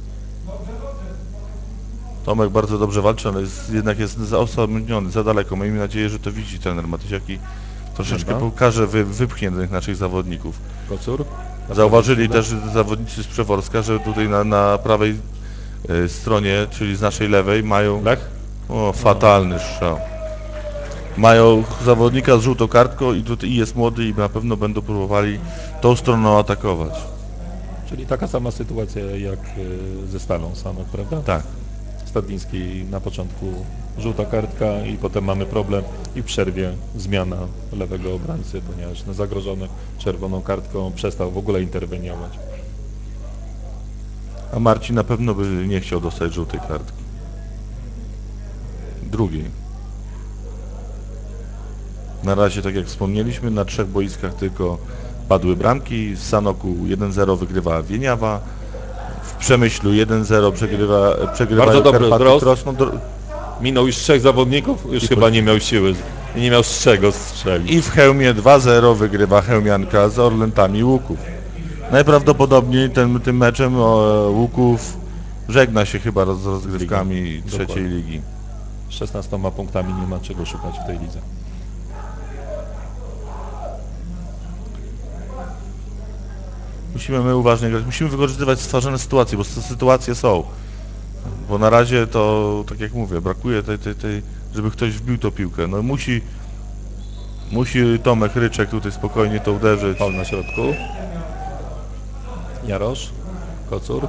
Tomek bardzo dobrze walczy, ale jest, jednak jest zaosobniony, za daleko. Miejmy nadzieję, że to widzi trener Matysiak i troszeczkę Dobra. pokaże, wy, wypchnie do tych naszych zawodników. Kocur. Zauważyli też zawodnicy z Przeworska, że tutaj na, na prawej e, stronie, czyli z naszej lewej, mają Lech. o, fatalny strzał. Mają zawodnika z żółtą kartką i tutaj jest młody i na pewno będą próbowali tą stroną atakować. Czyli taka sama sytuacja jak y, ze Stalą Sanok, prawda? Tak. Stadliński na początku żółta kartka i potem mamy problem i w przerwie zmiana lewego obrońcy, ponieważ no, zagrożony czerwoną kartką przestał w ogóle interweniować. A Marcin na pewno by nie chciał dostać żółtej kartki. Drugiej. Na razie, tak jak wspomnieliśmy, na trzech boiskach tylko padły bramki. W Sanoku jeden zero wygrywa Wieniawa. W Przemyślu jeden zero przegrywa, przegrywają Bardzo dobry Karpaty wzrost. Krosno. Dro- Minął już trzech zawodników, już I chyba nie miał siły i nie miał z czego strzelić. I w Chełmie dwa zero wygrywa Chełmianka z Orlętami Łuków. Najprawdopodobniej ten, tym meczem o, Łuków żegna się chyba z rozgrywkami Ligi. trzeciej Dokładnie. ligi. Z szesnastoma punktami nie ma czego szukać w tej lidze. Musimy my uważnie grać, musimy wykorzystywać stworzone sytuacje, bo te sytuacje są. Bo na razie to, tak jak mówię, brakuje tej, tej, tej żeby ktoś wbił tą piłkę. No musi, musi Tomek Ryczek tutaj spokojnie to uderzyć. Paul na środku. Jarosz. Kocur.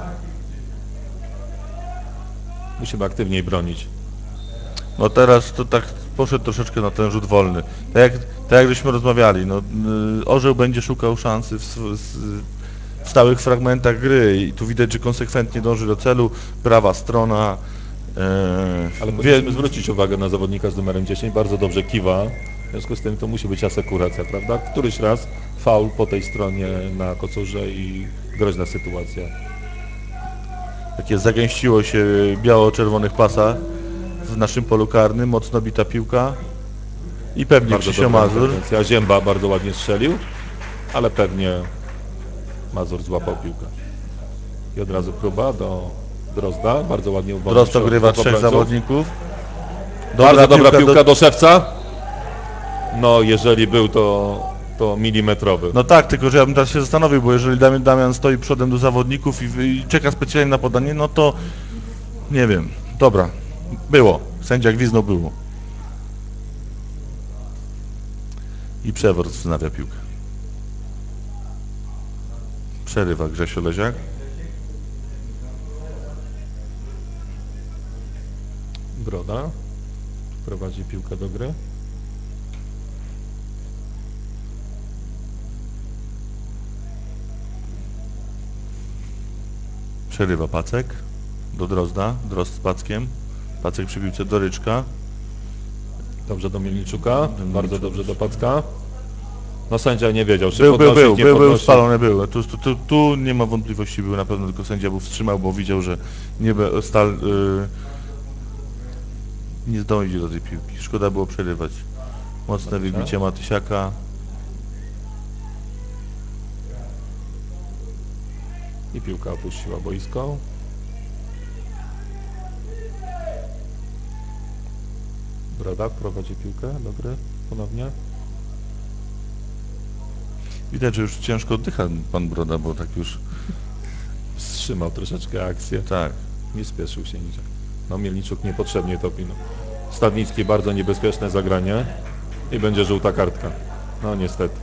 Musimy aktywniej bronić. No teraz to tak poszedł troszeczkę na ten rzut wolny. Tak jak, tak jak żeśmy rozmawiali, no, y, Orzeł będzie szukał szansy w, sw- s- w stałych fragmentach gry i tu widać, że konsekwentnie dąży do celu. Prawa strona. e, Ale wie- powinniśmy zwrócić uwagę na zawodnika z numerem dziesięć. Bardzo dobrze kiwa. W związku z tym to musi być asekuracja, prawda? Któryś raz faul po tej stronie na Kocurze i groźna sytuacja. Takie zagęściło się biało-czerwonych pasach w naszym polu karnym, mocno bita piłka i pewnie Bardzo Krzysio dobra Mazur. interwencja. Zięba bardzo ładnie strzelił, ale pewnie Mazur złapał piłkę. I od razu próba do Drozda, bardzo ładnie uwolnił Drost się od ogrywa dwóch trzech obrońców. zawodników. Bardzo dobra piłka, do... do... Szewca. No, jeżeli był to, to milimetrowy. No tak, tylko że ja bym teraz się zastanowił, bo jeżeli Damian, Damian stoi przodem do zawodników i, i czeka specjalnie na podanie, no to nie wiem. Dobra, było. Sędzia gwizdnął, było. I Przewor wznawia piłkę. Przerywa Grzesio Leziak. Broda prowadzi piłkę do gry. Przerywa Pacek do Drozda, Drozd z Packiem. Pacek przy piłce do Ryczka. Dobrze do Mielniczuka, Mielniczuk. bardzo dobrze do Packa. No sędzia nie wiedział, czy Był, był, podnosić, był, nie był, był podnosić. spalony, był. Tu, tu, tu, tu nie ma wątpliwości, był na pewno, tylko sędzia był wstrzymał, bo widział, że nie be, stal y, nie dojdzie do tej piłki. Szkoda było przerywać. Mocne Dobrze. wybicie Matysiaka. I piłka opuściła boisko. Broda prowadzi piłkę do gry ponownie. Widać, że już ciężko oddycha pan Broda, bo tak już, Wstrzymał troszeczkę akcję. tak. Nie spieszył się niczym. No Mielniczuk niepotrzebnie topi. No. Stadnicki bardzo niebezpieczne zagranie i będzie żółta kartka. No niestety.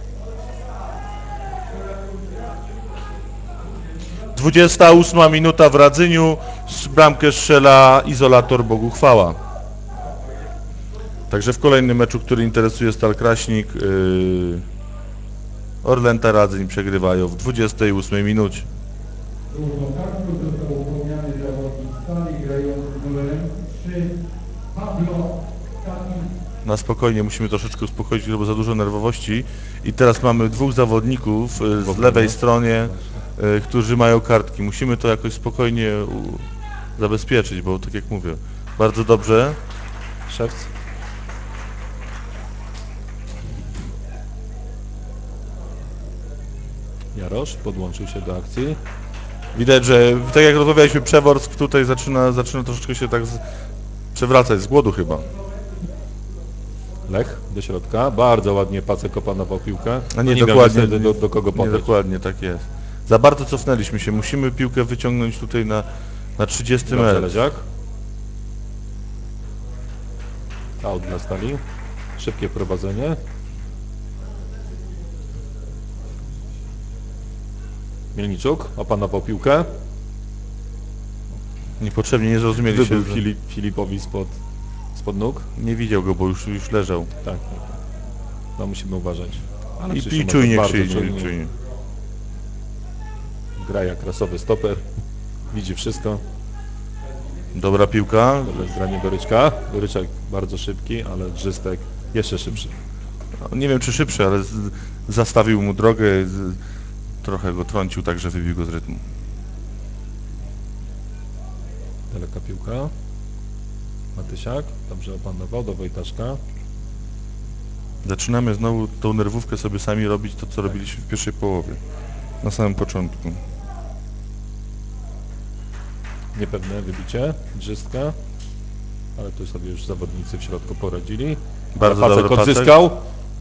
dwudziesta ósma minuta w Radzyniu. Z bramkę strzela Izolator Bogu chwała. Także w kolejnym meczu, który interesuje Stal Kraśnik, yy, Orlęta Radzyń przegrywają w dwudziestej ósmej minucie. Żółtą kartką został upomniany zawodnik Stali grający z numerem trzy Pablo Kapiński. Na spokojnie, musimy troszeczkę uspokoić, bo za dużo nerwowości. I teraz mamy dwóch zawodników y, z lewej stronie, y, którzy mają kartki. Musimy to jakoś spokojnie u, zabezpieczyć, bo tak jak mówię, bardzo dobrze. Szewc. Jarosz podłączył się do akcji. Widać, że tak jak rozmawialiśmy, Przeworsk tutaj zaczyna, zaczyna troszeczkę się tak z, przewracać z głodu chyba. Lech do środka, bardzo ładnie Pacek opanował piłkę. A nie, nie dokładnie, wiem do, do kogo nie, podać. dokładnie tak jest. Za bardzo cofnęliśmy się, musimy piłkę wyciągnąć tutaj na, na trzydziesty Dobrze, metr. Leziak. Aut dla Stali. Szybkie prowadzenie. Mielniczuk opanował piłkę. Niepotrzebnie nie zrozumieli się, Wybył że Filip, Filipowi spod, spod nóg. nie widział go, bo już, już leżał. Tak, tak, tak. No musimy uważać. Ale I, Krzysiu i ma czujnie, bardzo czujnie, czujnie. czujnie. Gra jak rasowy stoper. Widzi wszystko. Dobra piłka. Dobre zgranie Goryczka. Goryczek bardzo szybki, ale Drzystek jeszcze szybszy. Nie wiem czy szybszy, ale z, zastawił mu drogę, z, trochę go trącił, tak że wybił go z rytmu. Daleka piłka. Matysiak. Dobrze opanował do Wojtaszka. Zaczynamy znowu tą nerwówkę sobie sami robić, to co robiliśmy w pierwszej połowie. Na samym początku. Niepewne wybicie Drzystka. Ale tu sobie już zawodnicy w środku poradzili. Bardzo Pacek dobry Pacek. odzyskał.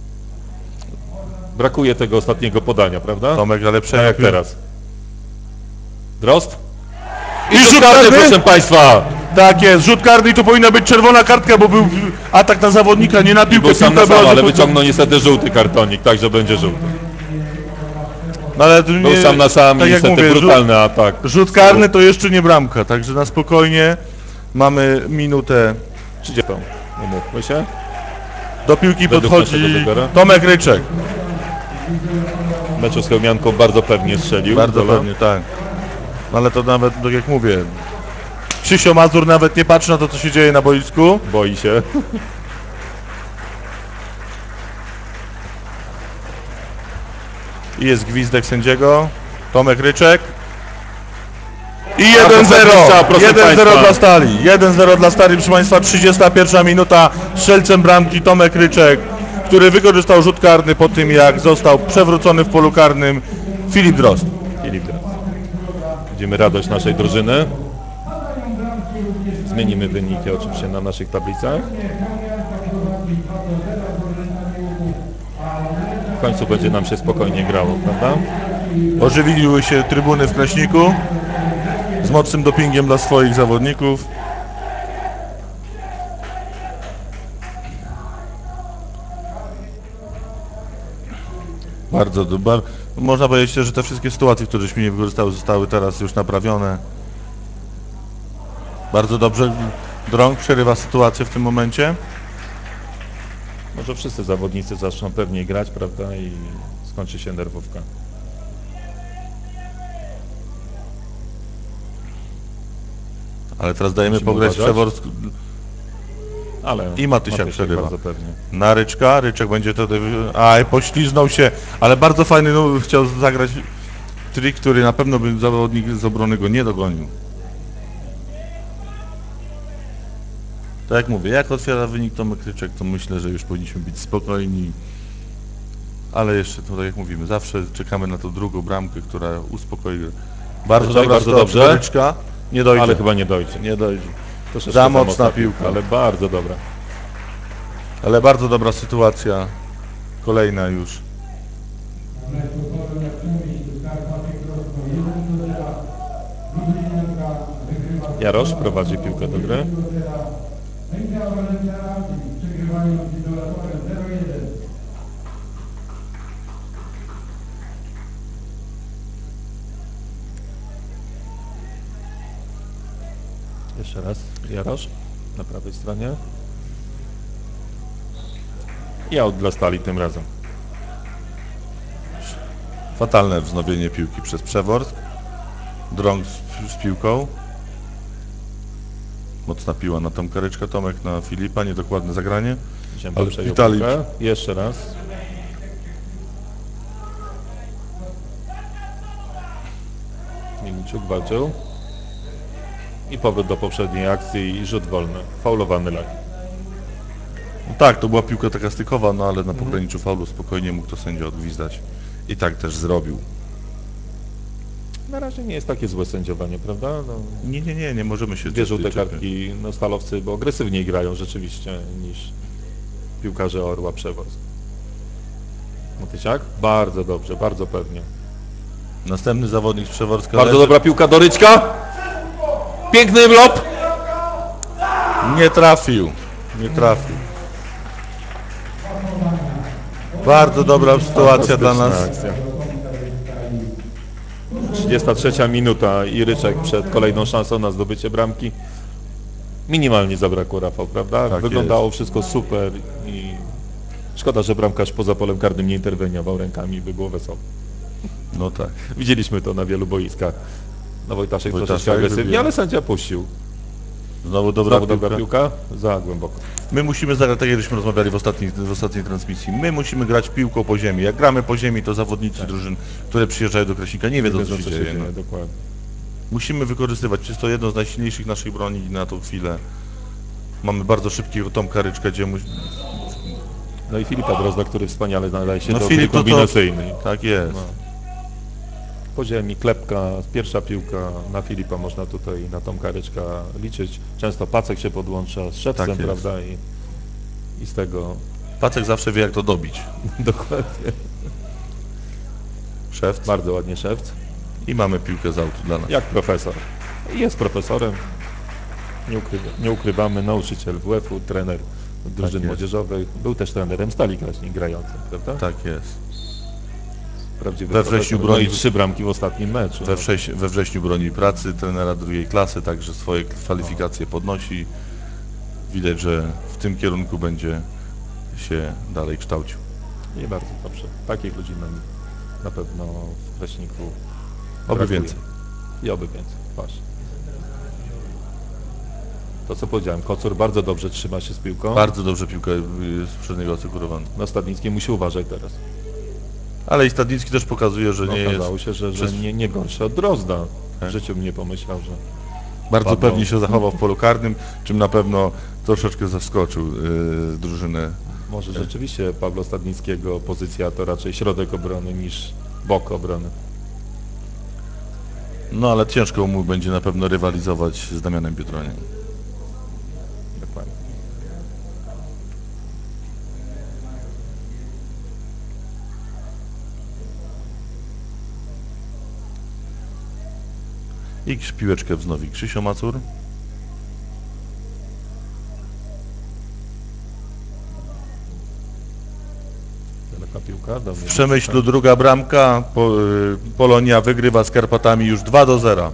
Brakuje tego ostatniego podania, prawda? Tomek, ale Tak jak przejechał. teraz. Drozd? I rzut karny, karny! proszę Państwa! Tak jest, rzut karny i tu powinna być czerwona kartka, bo był atak na zawodnika, nie na piłkę. Był sam na Piłka sam, była ale zupełnie- wyciągnął niestety żółty kartonik, także będzie żółty. No, ale to Był nie, sam na sam tak i jak niestety mówię, brutalny atak. Rzut, rzut karny to jeszcze nie bramka, także na spokojnie mamy minutę. trzydziestą. Umówmy się. Do piłki Według podchodzi naszego zegara. Tomek Ryczek. W meczu z Chełmianką bardzo pewnie strzelił. Bardzo gola. pewnie, tak. No, ale to nawet, tak jak mówię, Krzysio Mazur nawet nie patrzy na to, co się dzieje na boisku. Boi się. I jest gwizdek sędziego. Tomek Ryczek. I Bardzo jeden zero. strzał, proszę jeden zero państwa. dla Stali. jeden zero dla Stali, proszę Państwa. trzydziesta pierwsza minuta. Strzelcem bramki Tomek Ryczek, który wykorzystał rzut karny po tym, jak został przewrócony w polu karnym Filip Drozd. Filip teraz. Widzimy radość naszej drużyny. Zmienimy wyniki oczywiście na naszych tablicach. W końcu będzie nam się spokojnie grało, prawda? Ożywiliły się trybuny w Kraśniku z mocnym dopingiem dla swoich zawodników. Bardzo dobra. Można powiedzieć, że te wszystkie sytuacje, które żeśmy nie wykorzystały, zostały teraz już naprawione. Bardzo dobrze Drąg przerywa sytuację w tym momencie. Może wszyscy zawodnicy zaczną pewnie grać, prawda? I skończy się nerwówka. Ale teraz dajemy Musimy pograć uważać. Przeworsk Ale I Matysiak przerywa. bardzo pewnie. na Ryczka. Ryczek będzie wtedy... A, pośliznął się, ale bardzo fajny, no, chciał zagrać trik, który na pewno by zawodnik z obrony go nie dogonił. Tak jak mówię, jak otwiera wynik Tomek Ryczek, to myślę, że już powinniśmy być spokojni. Ale jeszcze, to tak jak mówimy, zawsze czekamy na tą drugą bramkę, która uspokoi. Bardzo Ryczek, dobra bardzo skok dobrze. Ryczka. Nie dojdzie. Ale chyba nie dojdzie. Nie dojdzie. Troszeczkę Za za mocna piłka. ale bardzo dobra. Ale bardzo dobra sytuacja. Kolejna już. Jarosz prowadzi piłkę do gry. Jeszcze raz Jarosz na prawej stronie. I aut dla Stali tym razem. Fatalne wznowienie piłki przez Przeworsk. Drąg z, z piłką. Mocna piła na Tomka Ryczka, Tomek na Filipa, niedokładne zagranie. Zięba Ale przejął Witali- piłkę. Jeszcze raz. Milniczuk walczył. I powrót do poprzedniej akcji i rzut wolny. Faulowany Lech. No tak, to była piłka taka stykowa, no ale na pograniczu faulu spokojnie mógł to sędzia odgwizdać. I tak też zrobił. Na razie nie jest takie złe sędziowanie, prawda? No, Nie, nie, nie, nie możemy się dwie żółte czepiać. kartki, no stalowcy, bo agresywniej grają rzeczywiście niż piłkarze Orła Przeworsk. Matysiak? Bardzo dobrze, bardzo pewnie. Następny zawodnik z Przeworska. Bardzo leży. dobra piłka do Ryczka. Piękny lob. Nie trafił. Nie trafił. Bardzo dobra sytuacja dla nas. Akcja. trzydziesta trzecia minuta i Ryczek przed kolejną szansą na zdobycie bramki. Minimalnie zabrakło, Rafał, prawda? Tak Wyglądało jest. wszystko super i szkoda, że bramkarz poza polem karnym nie interweniował rękami, by było wesoło. No tak. Widzieliśmy to na wielu boiskach. No Wojtaszek, Wojtaszek troszeczkę agresywnie, wybija. ale sędzia puścił. Znowu dobra Znowu dobra piłka. piłka, za głęboko. My musimy zagrać, tak jak żeśmy rozmawiali w ostatniej, w ostatniej transmisji, my musimy grać piłką po ziemi. Jak gramy po ziemi, to zawodnicy drużyn, które przyjeżdżają do Kraśnika, nie wiedzą, co się dzieje. No. Dokładnie. Musimy wykorzystywać, jest to jedno z najsilniejszych naszych broni na tą chwilę. Mamy bardzo szybkiego Tomka Ryczka, gdzie mu... No i Filipa Drozda, który wspaniale nadaje się No do Filip gry to to- kombinacyjnej. Tak jest. No. Po ziemi, klepka, pierwsza piłka, na Filipa można tutaj, na Tomka Ryczka liczyć. Często Pacek się podłącza z szewcem, Tak jest. prawda, i, i z tego Pacek zawsze wie, jak to dobić. dokładnie. Szewc. Bardzo ładnie Szewc. I mamy piłkę z autu dla nas. Jak profesor. Jest profesorem. Nie, ukrywa, nie ukrywamy, nauczyciel W F-u, trener drużyn jest. młodzieżowych. Był też trenerem Stali Kraśnik grającym, prawda? Tak jest. Prawdziwy We profesor. wrześniu No broni- i trzy bramki w ostatnim meczu. We, wrześ, we wrześniu broni pracy trenera drugiej klasy, także swoje kwalifikacje podnosi. Widać, że w tym kierunku będzie się dalej kształcił. Nie bardzo dobrze. Takich ludzi nam na pewno w Kraśniku Oby brakuje. więcej. I oby więcej. Właśnie. To co powiedziałem, Kocur bardzo dobrze trzyma się z piłką. Bardzo dobrze piłka y, z przedniego asekurowana. No Stadnicki musi uważać teraz. Ale i Stadnicki też pokazuje, że No, nie okazało jest... się, że, że przez- nie, nie gorszy od Drozda. Tak. W życiu bym nie pomyślał, że Bardzo Padło. pewnie się zachował w polu karnym, czym na pewno troszeczkę zaskoczył y, drużynę. może rzeczywiście Pawła Stadnickiego pozycja to raczej środek obrony niż bok obrony. No ale ciężko mu będzie na pewno rywalizować z Damianem Pietroniem. Dokładnie. I piłeczkę wznowi Krzysio Macur. Daleka piłka. Do W mnie. Przemyślu druga bramka. Po, y, Polonia wygrywa z Karpatami już dwa do zera.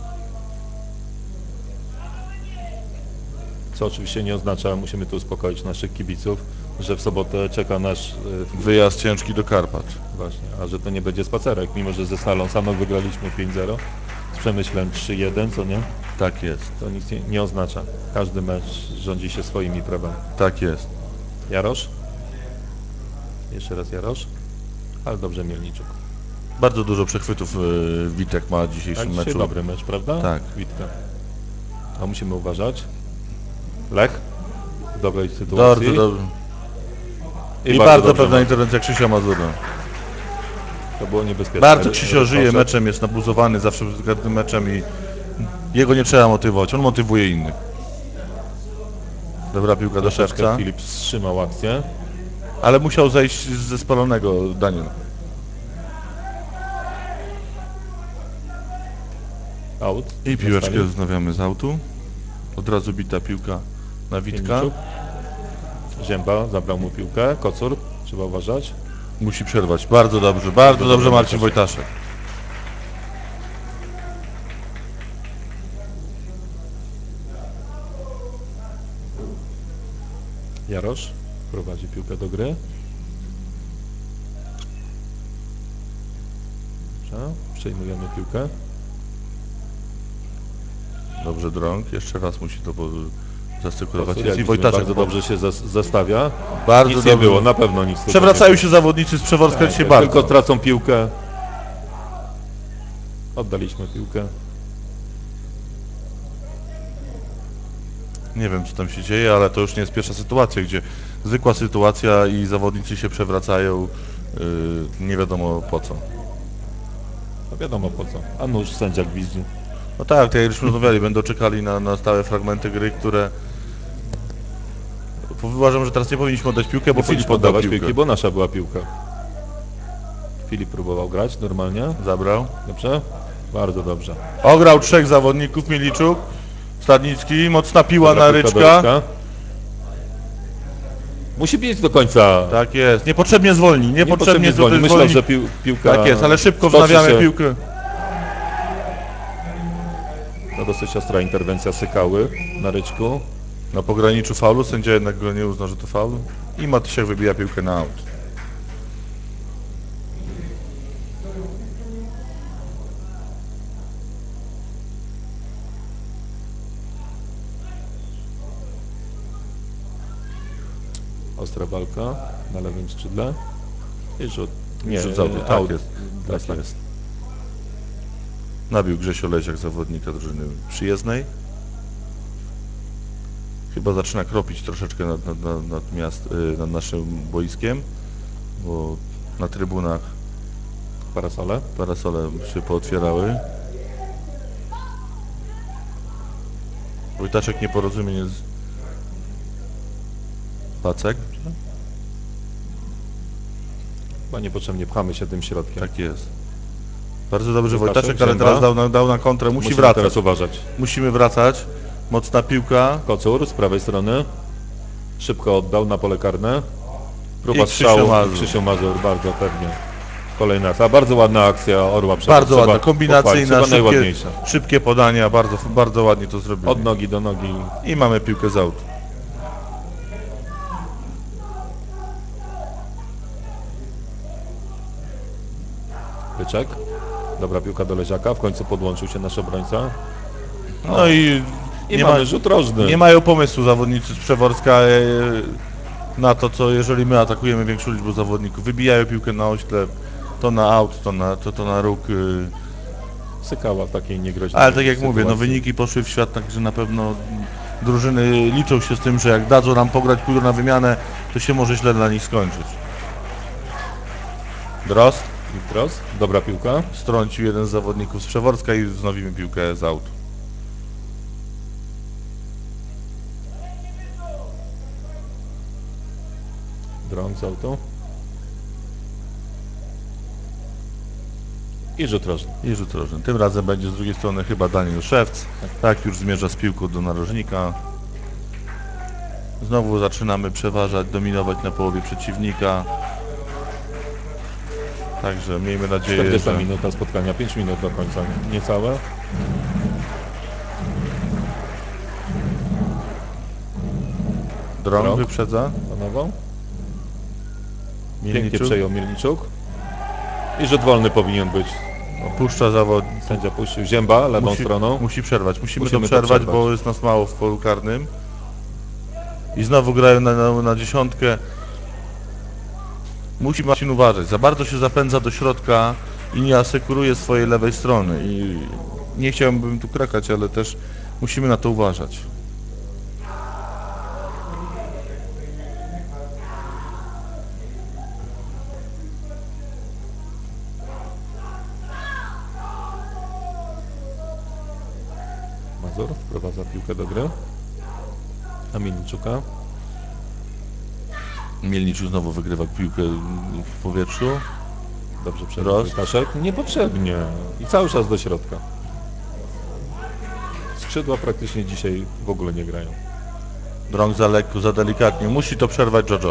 Co oczywiście nie oznacza, musimy tu uspokoić naszych kibiców, że w sobotę czeka nasz e, Wyjazd ciężki do Karpat. właśnie, a że to nie będzie spacerek, mimo że ze Stalą Samo wygraliśmy pięć zero, z Przemyślem trzy jeden, co nie? Tak jest, To nic nie, nie oznacza. Każdy mecz rządzi się swoimi prawami. tak jest. Jarosz? Jeszcze raz Jarosz? Ale dobrze Mielniczuk. Bardzo dużo przechwytów y, Witek ma w dzisiejszym Tak, dzisiaj meczu. dobry mecz, prawda? Tak. Witka. A musimy uważać. Lech? W dobrej sytuacji. Bardzo dobrze. I, bardzo, dobrze pewna mecz. interwencja Krzysia Mazura. To było niebezpieczne. Bardzo Krzysio żyje Poszedł. meczem, jest nabuzowany zawsze przed każdym meczem i jego nie trzeba motywować, on motywuje innych. Dobra piłka do Troszeczkę Szewca, Filip wstrzymał akcję. ale musiał zejść ze spalonego Daniel. Out. I piłeczkę Dostali. wznawiamy z autu. Od razu bita piłka na Witka. Mielniczuk. Zięba zabrał mu piłkę. Kocur. Trzeba uważać. Musi przerwać. Bardzo dobrze, bardzo dobrze, dobrze Marcin Wojtaszek. Wojtaszek. Jarosz prowadzi piłkę do gry. Dobrze. Przejmujemy piłkę. Dobrze Drąg, jeszcze raz musi to po- zasekurować. Kocur, Jest jak i widzimy, Wojtaszek bardzo do dobrze się zas zestawia. Bardzo Nic dobrze. nie było, na pewno nic. tutaj Przewracają nie się zawodnicy z Przeworska było. dzisiaj Tak, bardzo. tylko tracą piłkę. Oddaliśmy piłkę. Nie wiem co tam się dzieje, ale to już nie jest pierwsza sytuacja, gdzie zwykła sytuacja i zawodnicy się przewracają yy, nie wiadomo po co. No wiadomo po co. A nóż sędzia gwizdzi. No tak, tak jak już rozmawiali, będą czekali na, na stałe fragmenty gry, które... Uważam, że teraz nie powinniśmy oddać piłkę, bo Nie Filip powinniśmy oddał oddawać piłkę. piłki, bo nasza była piłka. Filip próbował grać normalnie. Zabrał. Dobrze? Bardzo dobrze. Ograł trzech zawodników, Mieliczuk, Stadnicki, mocna piła Dobra na piłka do Ryczka. Ryczka. Musi biec do końca. Tak jest, niepotrzebnie zwolni, niepotrzebnie zwolni. tutaj Myślał, zwolni. że pił, piłka... Tak jest, ale szybko stoczy wznawiamy się. piłkę. No dosyć ostra interwencja Sykały na Ryczku. Na pograniczu faulu, sędzia jednak go nie uznał, że to faul. I Matysiak wybija piłkę na aut. Ostra walka na lewym skrzydle. I rzut. Nie, Rzut z autu, tak aut. jest. Tak, Tak tak. jest. Nabił Grzesio Leziak, zawodnika drużyny przyjezdnej. Chyba zaczyna kropić troszeczkę nad, nad, nad, nad, miast, y, nad naszym boiskiem, bo na trybunach Parasole. parasole się pootwierały. Wojtaszek nieporozumienie z Pacek. Chyba niepotrzebnie pchamy się tym środkiem. Tak jest. Bardzo dobrze Wojtaszek, Wojtaszek, ale Zięba. teraz dał na, dał na kontrę. Musi Musimy wracać. teraz uważać. Musimy wracać. Mocna piłka. Kocur z prawej strony. Szybko oddał na pole karne. Próba I Krzysiu strzału. Mazur. Krzysiu Mazur, bardzo pewnie. Kolejna, a bardzo ładna akcja Orła. Trzeba- Bardzo trzeba ładna, kombinacyjna, pochwalić, chyba szybkie, najładniejsza. szybkie podania, bardzo, bardzo ładnie to zrobili. Od nogi do nogi. I mamy piłkę z autu. Ryczek. Dobra piłka do Leziaka. W końcu podłączył się nasz obrońca. No i, I nie, mamy ma, rzut rożny. nie mają pomysłu zawodnicy z Przeworska e, na to, co jeżeli my atakujemy większą liczbę zawodników. Wybijają piłkę na oślep, to na aut, to na, to, to na róg. y. Sykała w takiej niegroźnej Ale tak jak mówię, no sytuacji. wyniki poszły w świat, także na pewno drużyny liczą się z tym, że jak dadzą nam pograć pójdą na wymianę, to się może źle dla nich skończyć. Drost Witros. Dobra piłka. strącił jeden z zawodników z Przeworska i wznowimy piłkę z autu. Drąg z autu. I rzut rożny. I rzut rożny. Tym razem będzie z drugiej strony chyba Daniel Szewc. Tak, już zmierza z piłką do narożnika. Znowu zaczynamy przeważać, dominować na połowie przeciwnika. Także miejmy nadzieję, czterdziesta że... minuta spotkania, pięć minut do końca, niecałe. Drąg Drąg. wyprzedza. Panowo. Pięknie Mielniczuk przejął Mielniczuk. I rzut wolny powinien być. opuszcza zawod. Sędzia puścił Zięba lewą Musi, stroną. musi przerwać. Musimy, Musimy to to przerwać, przerwać. bo jest nas mało w polu karnym. I znowu grają na, na, na dziesiątkę. Musi Marcin uważać. Za bardzo się zapędza do środka i nie asekuruje swojej lewej strony. I nie chciałbym tu krakać, ale też musimy na to uważać. Mazur wprowadza piłkę do gry. A Mielniczuka. Mielniczuk znowu wygrywa piłkę w powietrzu. Dobrze Rost. przerwał Wojtaszek. Niepotrzebnie. I cały czas do środka. Skrzydła praktycznie dzisiaj w ogóle nie grają. Drąg za lekko, za delikatnie. Musi to przerwać Jojo.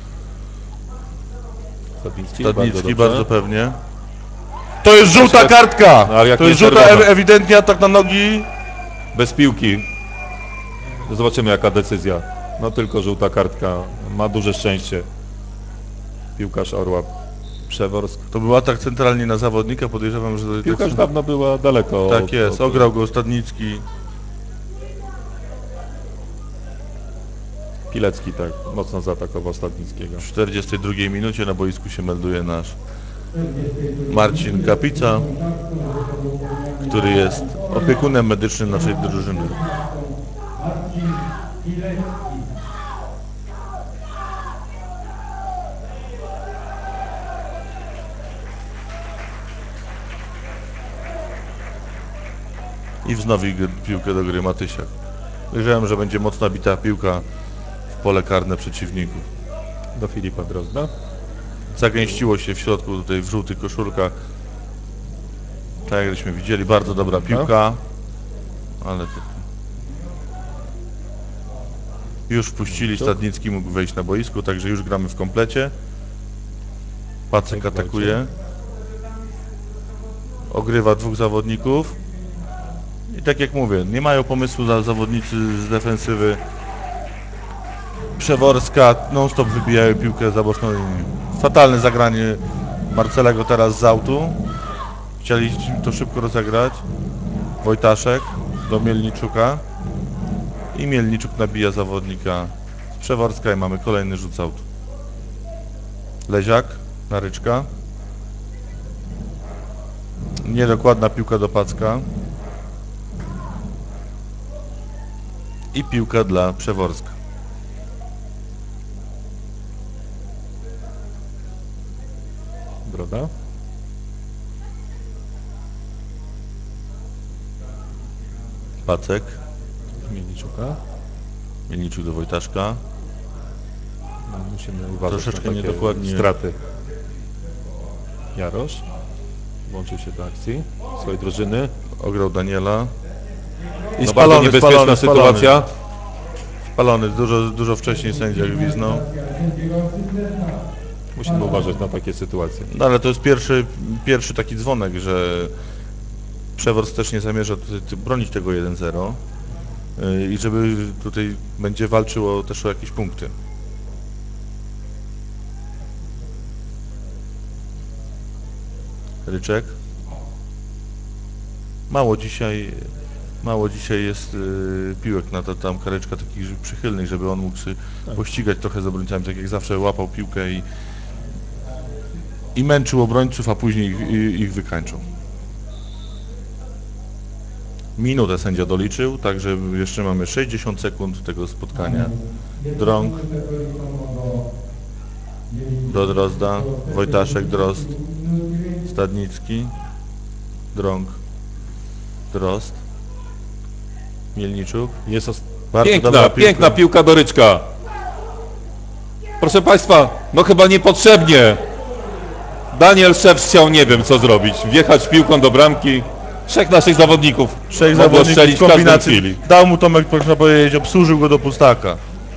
Stadnicki, Stadnicki bardzo, bardzo pewnie. To jest żółta Znaczy, kartka! no, ale jak To nie jest żółta, czerwona. ew- ewidentnie atak na nogi. Bez piłki. Zobaczymy jaka decyzja. No tylko żółta kartka. Ma duże szczęście. Piłkarz Orła Przeworsk. To był atak centralnie na zawodnika, podejrzewam, że... Piłkarz dawno była daleko. Tak od- jest, od- ograł go Stadnicki. Pilecki tak mocno zaatakował Stadnickiego. W czterdziestej drugiej minucie na boisku się melduje nasz Marcin Kapica, który jest opiekunem medycznym naszej drużyny. Marcin Pilecki. i wznowi gry- piłkę do gry Matysiak. Wiedziałem, że będzie mocna bita piłka w pole karne przeciwników. Do Filipa Drozda. Zagęściło się w środku tutaj w żółtych koszulkach. Tak jak żeśmy widzieli, bardzo dobra piłka, ale to... już wpuścili, Stadnicki mógł wejść na boisku, także już gramy w komplecie. Pacek atakuje. Ogrywa dwóch zawodników. I tak jak mówię, nie mają pomysłu za zawodnicy z defensywy. Przeworska non-stop wybijają piłkę za boczną linię. Fatalne zagranie Marcelego teraz z autu. Chcieli to szybko rozegrać. Wojtaszek do Mielniczuka. I Mielniczuk nabija zawodnika z Przeworska i mamy kolejny rzut z autu. Leziak na Ryczka. Niedokładna piłka do Packa. I piłka dla Przeworska. Broda. Pacek. Mielniczuka. Mielniczuk do Wojtaszka. No, musimy uważać Troszeczkę na takie niedokładnie. straty. Jarosz włączył się do akcji swojej drużyny. Ograł Daniela. I No bardzo niebezpieczna sytuacja. Spalony, dużo, dużo wcześniej sędzia gwizdnął. Musimy uważać na takie sytuacje. No ale to jest pierwszy, pierwszy taki dzwonek, że Przeworsk też nie zamierza tutaj ty- bronić tego jeden zero yy, i żeby tutaj będzie walczyło też o jakieś punkty. Ryczek. Mało dzisiaj, mało dzisiaj jest yy, piłek na to, tam kareczka takich że- przychylnych, żeby on mógł sobie pościgać trochę z obrońcami, tak jak zawsze łapał piłkę i, i męczył obrońców, a później ich, i- ich wykańczył. Minutę sędzia doliczył, także jeszcze mamy sześćdziesiąt sekund tego spotkania. Drąg do Drozda, Wojtaszek, Drozd, Stadnicki, Drąg, Drozd, Mielniczuk. Jest os... Bardzo Piękna, dobra piłka. piękna piłka do Ryczka. Proszę Państwa, no chyba niepotrzebnie. Daniel Szewc chciał nie wiem co zrobić. Wjechać piłką do bramki. Trzech naszych zawodników. Trzech mogło zawodników strzelić w w każdej kombinacji. chwili. Dał mu Tomek, można powiedzieć, obsłużył go do pustaka.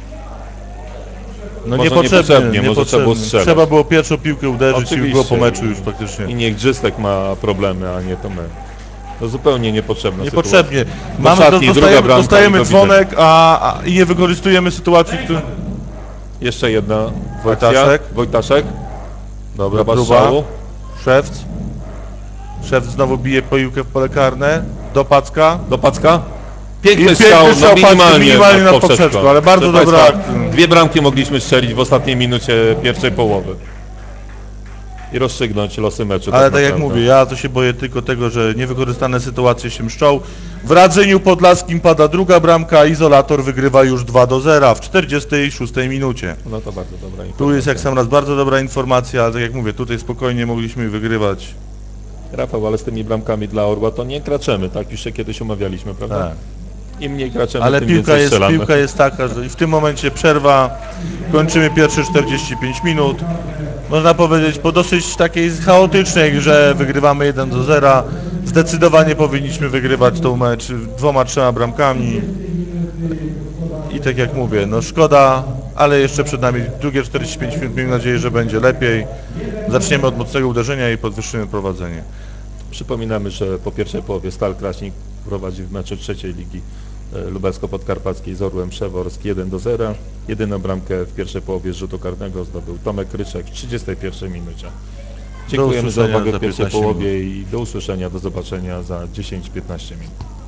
No Może niepotrzebnie, niepotrzebnie, może trzeba było niepotrzebnie. strzelać. Trzeba było pierwszą piłkę uderzyć i było po Oczywiście. meczu już praktycznie. I niech Grzystek ma problemy, a nie to my. To zupełnie niepotrzebna Niepotrzebnie. sytuacja. Mamy, szatni, do, druga dostajemy, bramka dostajemy i do dzwonek, a, a, i nie wykorzystujemy sytuacji, którą... Jeszcze jedna Wojtaszek. akcja. Wojtaszek. Dobra, Próba próba. strzału. Szewc. Szewc znowu bije piłkę w pole karne. Do Packa. Do Packa. I Piękny piękny strzał, strzał no Packa, minimalnie, minimalnie nad nad poprzeczką, ale bardzo Proszę dobra Państwa, akcja. Dwie bramki mogliśmy strzelić w ostatniej minucie pierwszej połowy. I rozstrzygnąć losy meczu. Ale tak jak naprawdę. mówię, ja to się boję tylko tego, że niewykorzystane sytuacje się mszczą. W Radzeniu Podlaskim pada druga bramka, Izolator wygrywa już dwa do zera w czterdziestej szóstej minucie. No to bardzo dobra informacja. Tu jest jak sam raz bardzo dobra informacja, ale tak jak mówię, tutaj spokojnie mogliśmy wygrywać. Rafał, ale z tymi bramkami dla Orła to nie kraczemy, tak? Już się kiedyś umawialiśmy, prawda? Tak. Im mniej kraczemy, Ale tym piłka więcej jest, strzelamy. piłka jest taka, że w tym momencie przerwa, kończymy pierwsze czterdzieści pięć minut. Można powiedzieć po dosyć takiej chaotycznej grze wygrywamy jeden do zera. Zdecydowanie powinniśmy wygrywać tą mecz dwoma, trzema bramkami. I tak jak mówię, no szkoda, ale jeszcze przed nami drugie czterdzieści pięć minut, miejmy nadzieję, że będzie lepiej. Zaczniemy od mocnego uderzenia i podwyższymy prowadzenie. Przypominamy, że po pierwszej połowie Stal Kraśnik prowadzi w meczu trzeciej ligi e, lubelsko-podkarpackiej z Orłem Przeworsk jeden do zera. Jedyną bramkę w pierwszej połowie z rzutu karnego zdobył Tomek Ryczek w trzydziestej pierwszej minucie. Dziękujemy za usłyszenia uwagę za w pierwszej piętnaście połowie i do usłyszenia, do zobaczenia za dziesięć piętnaście minut.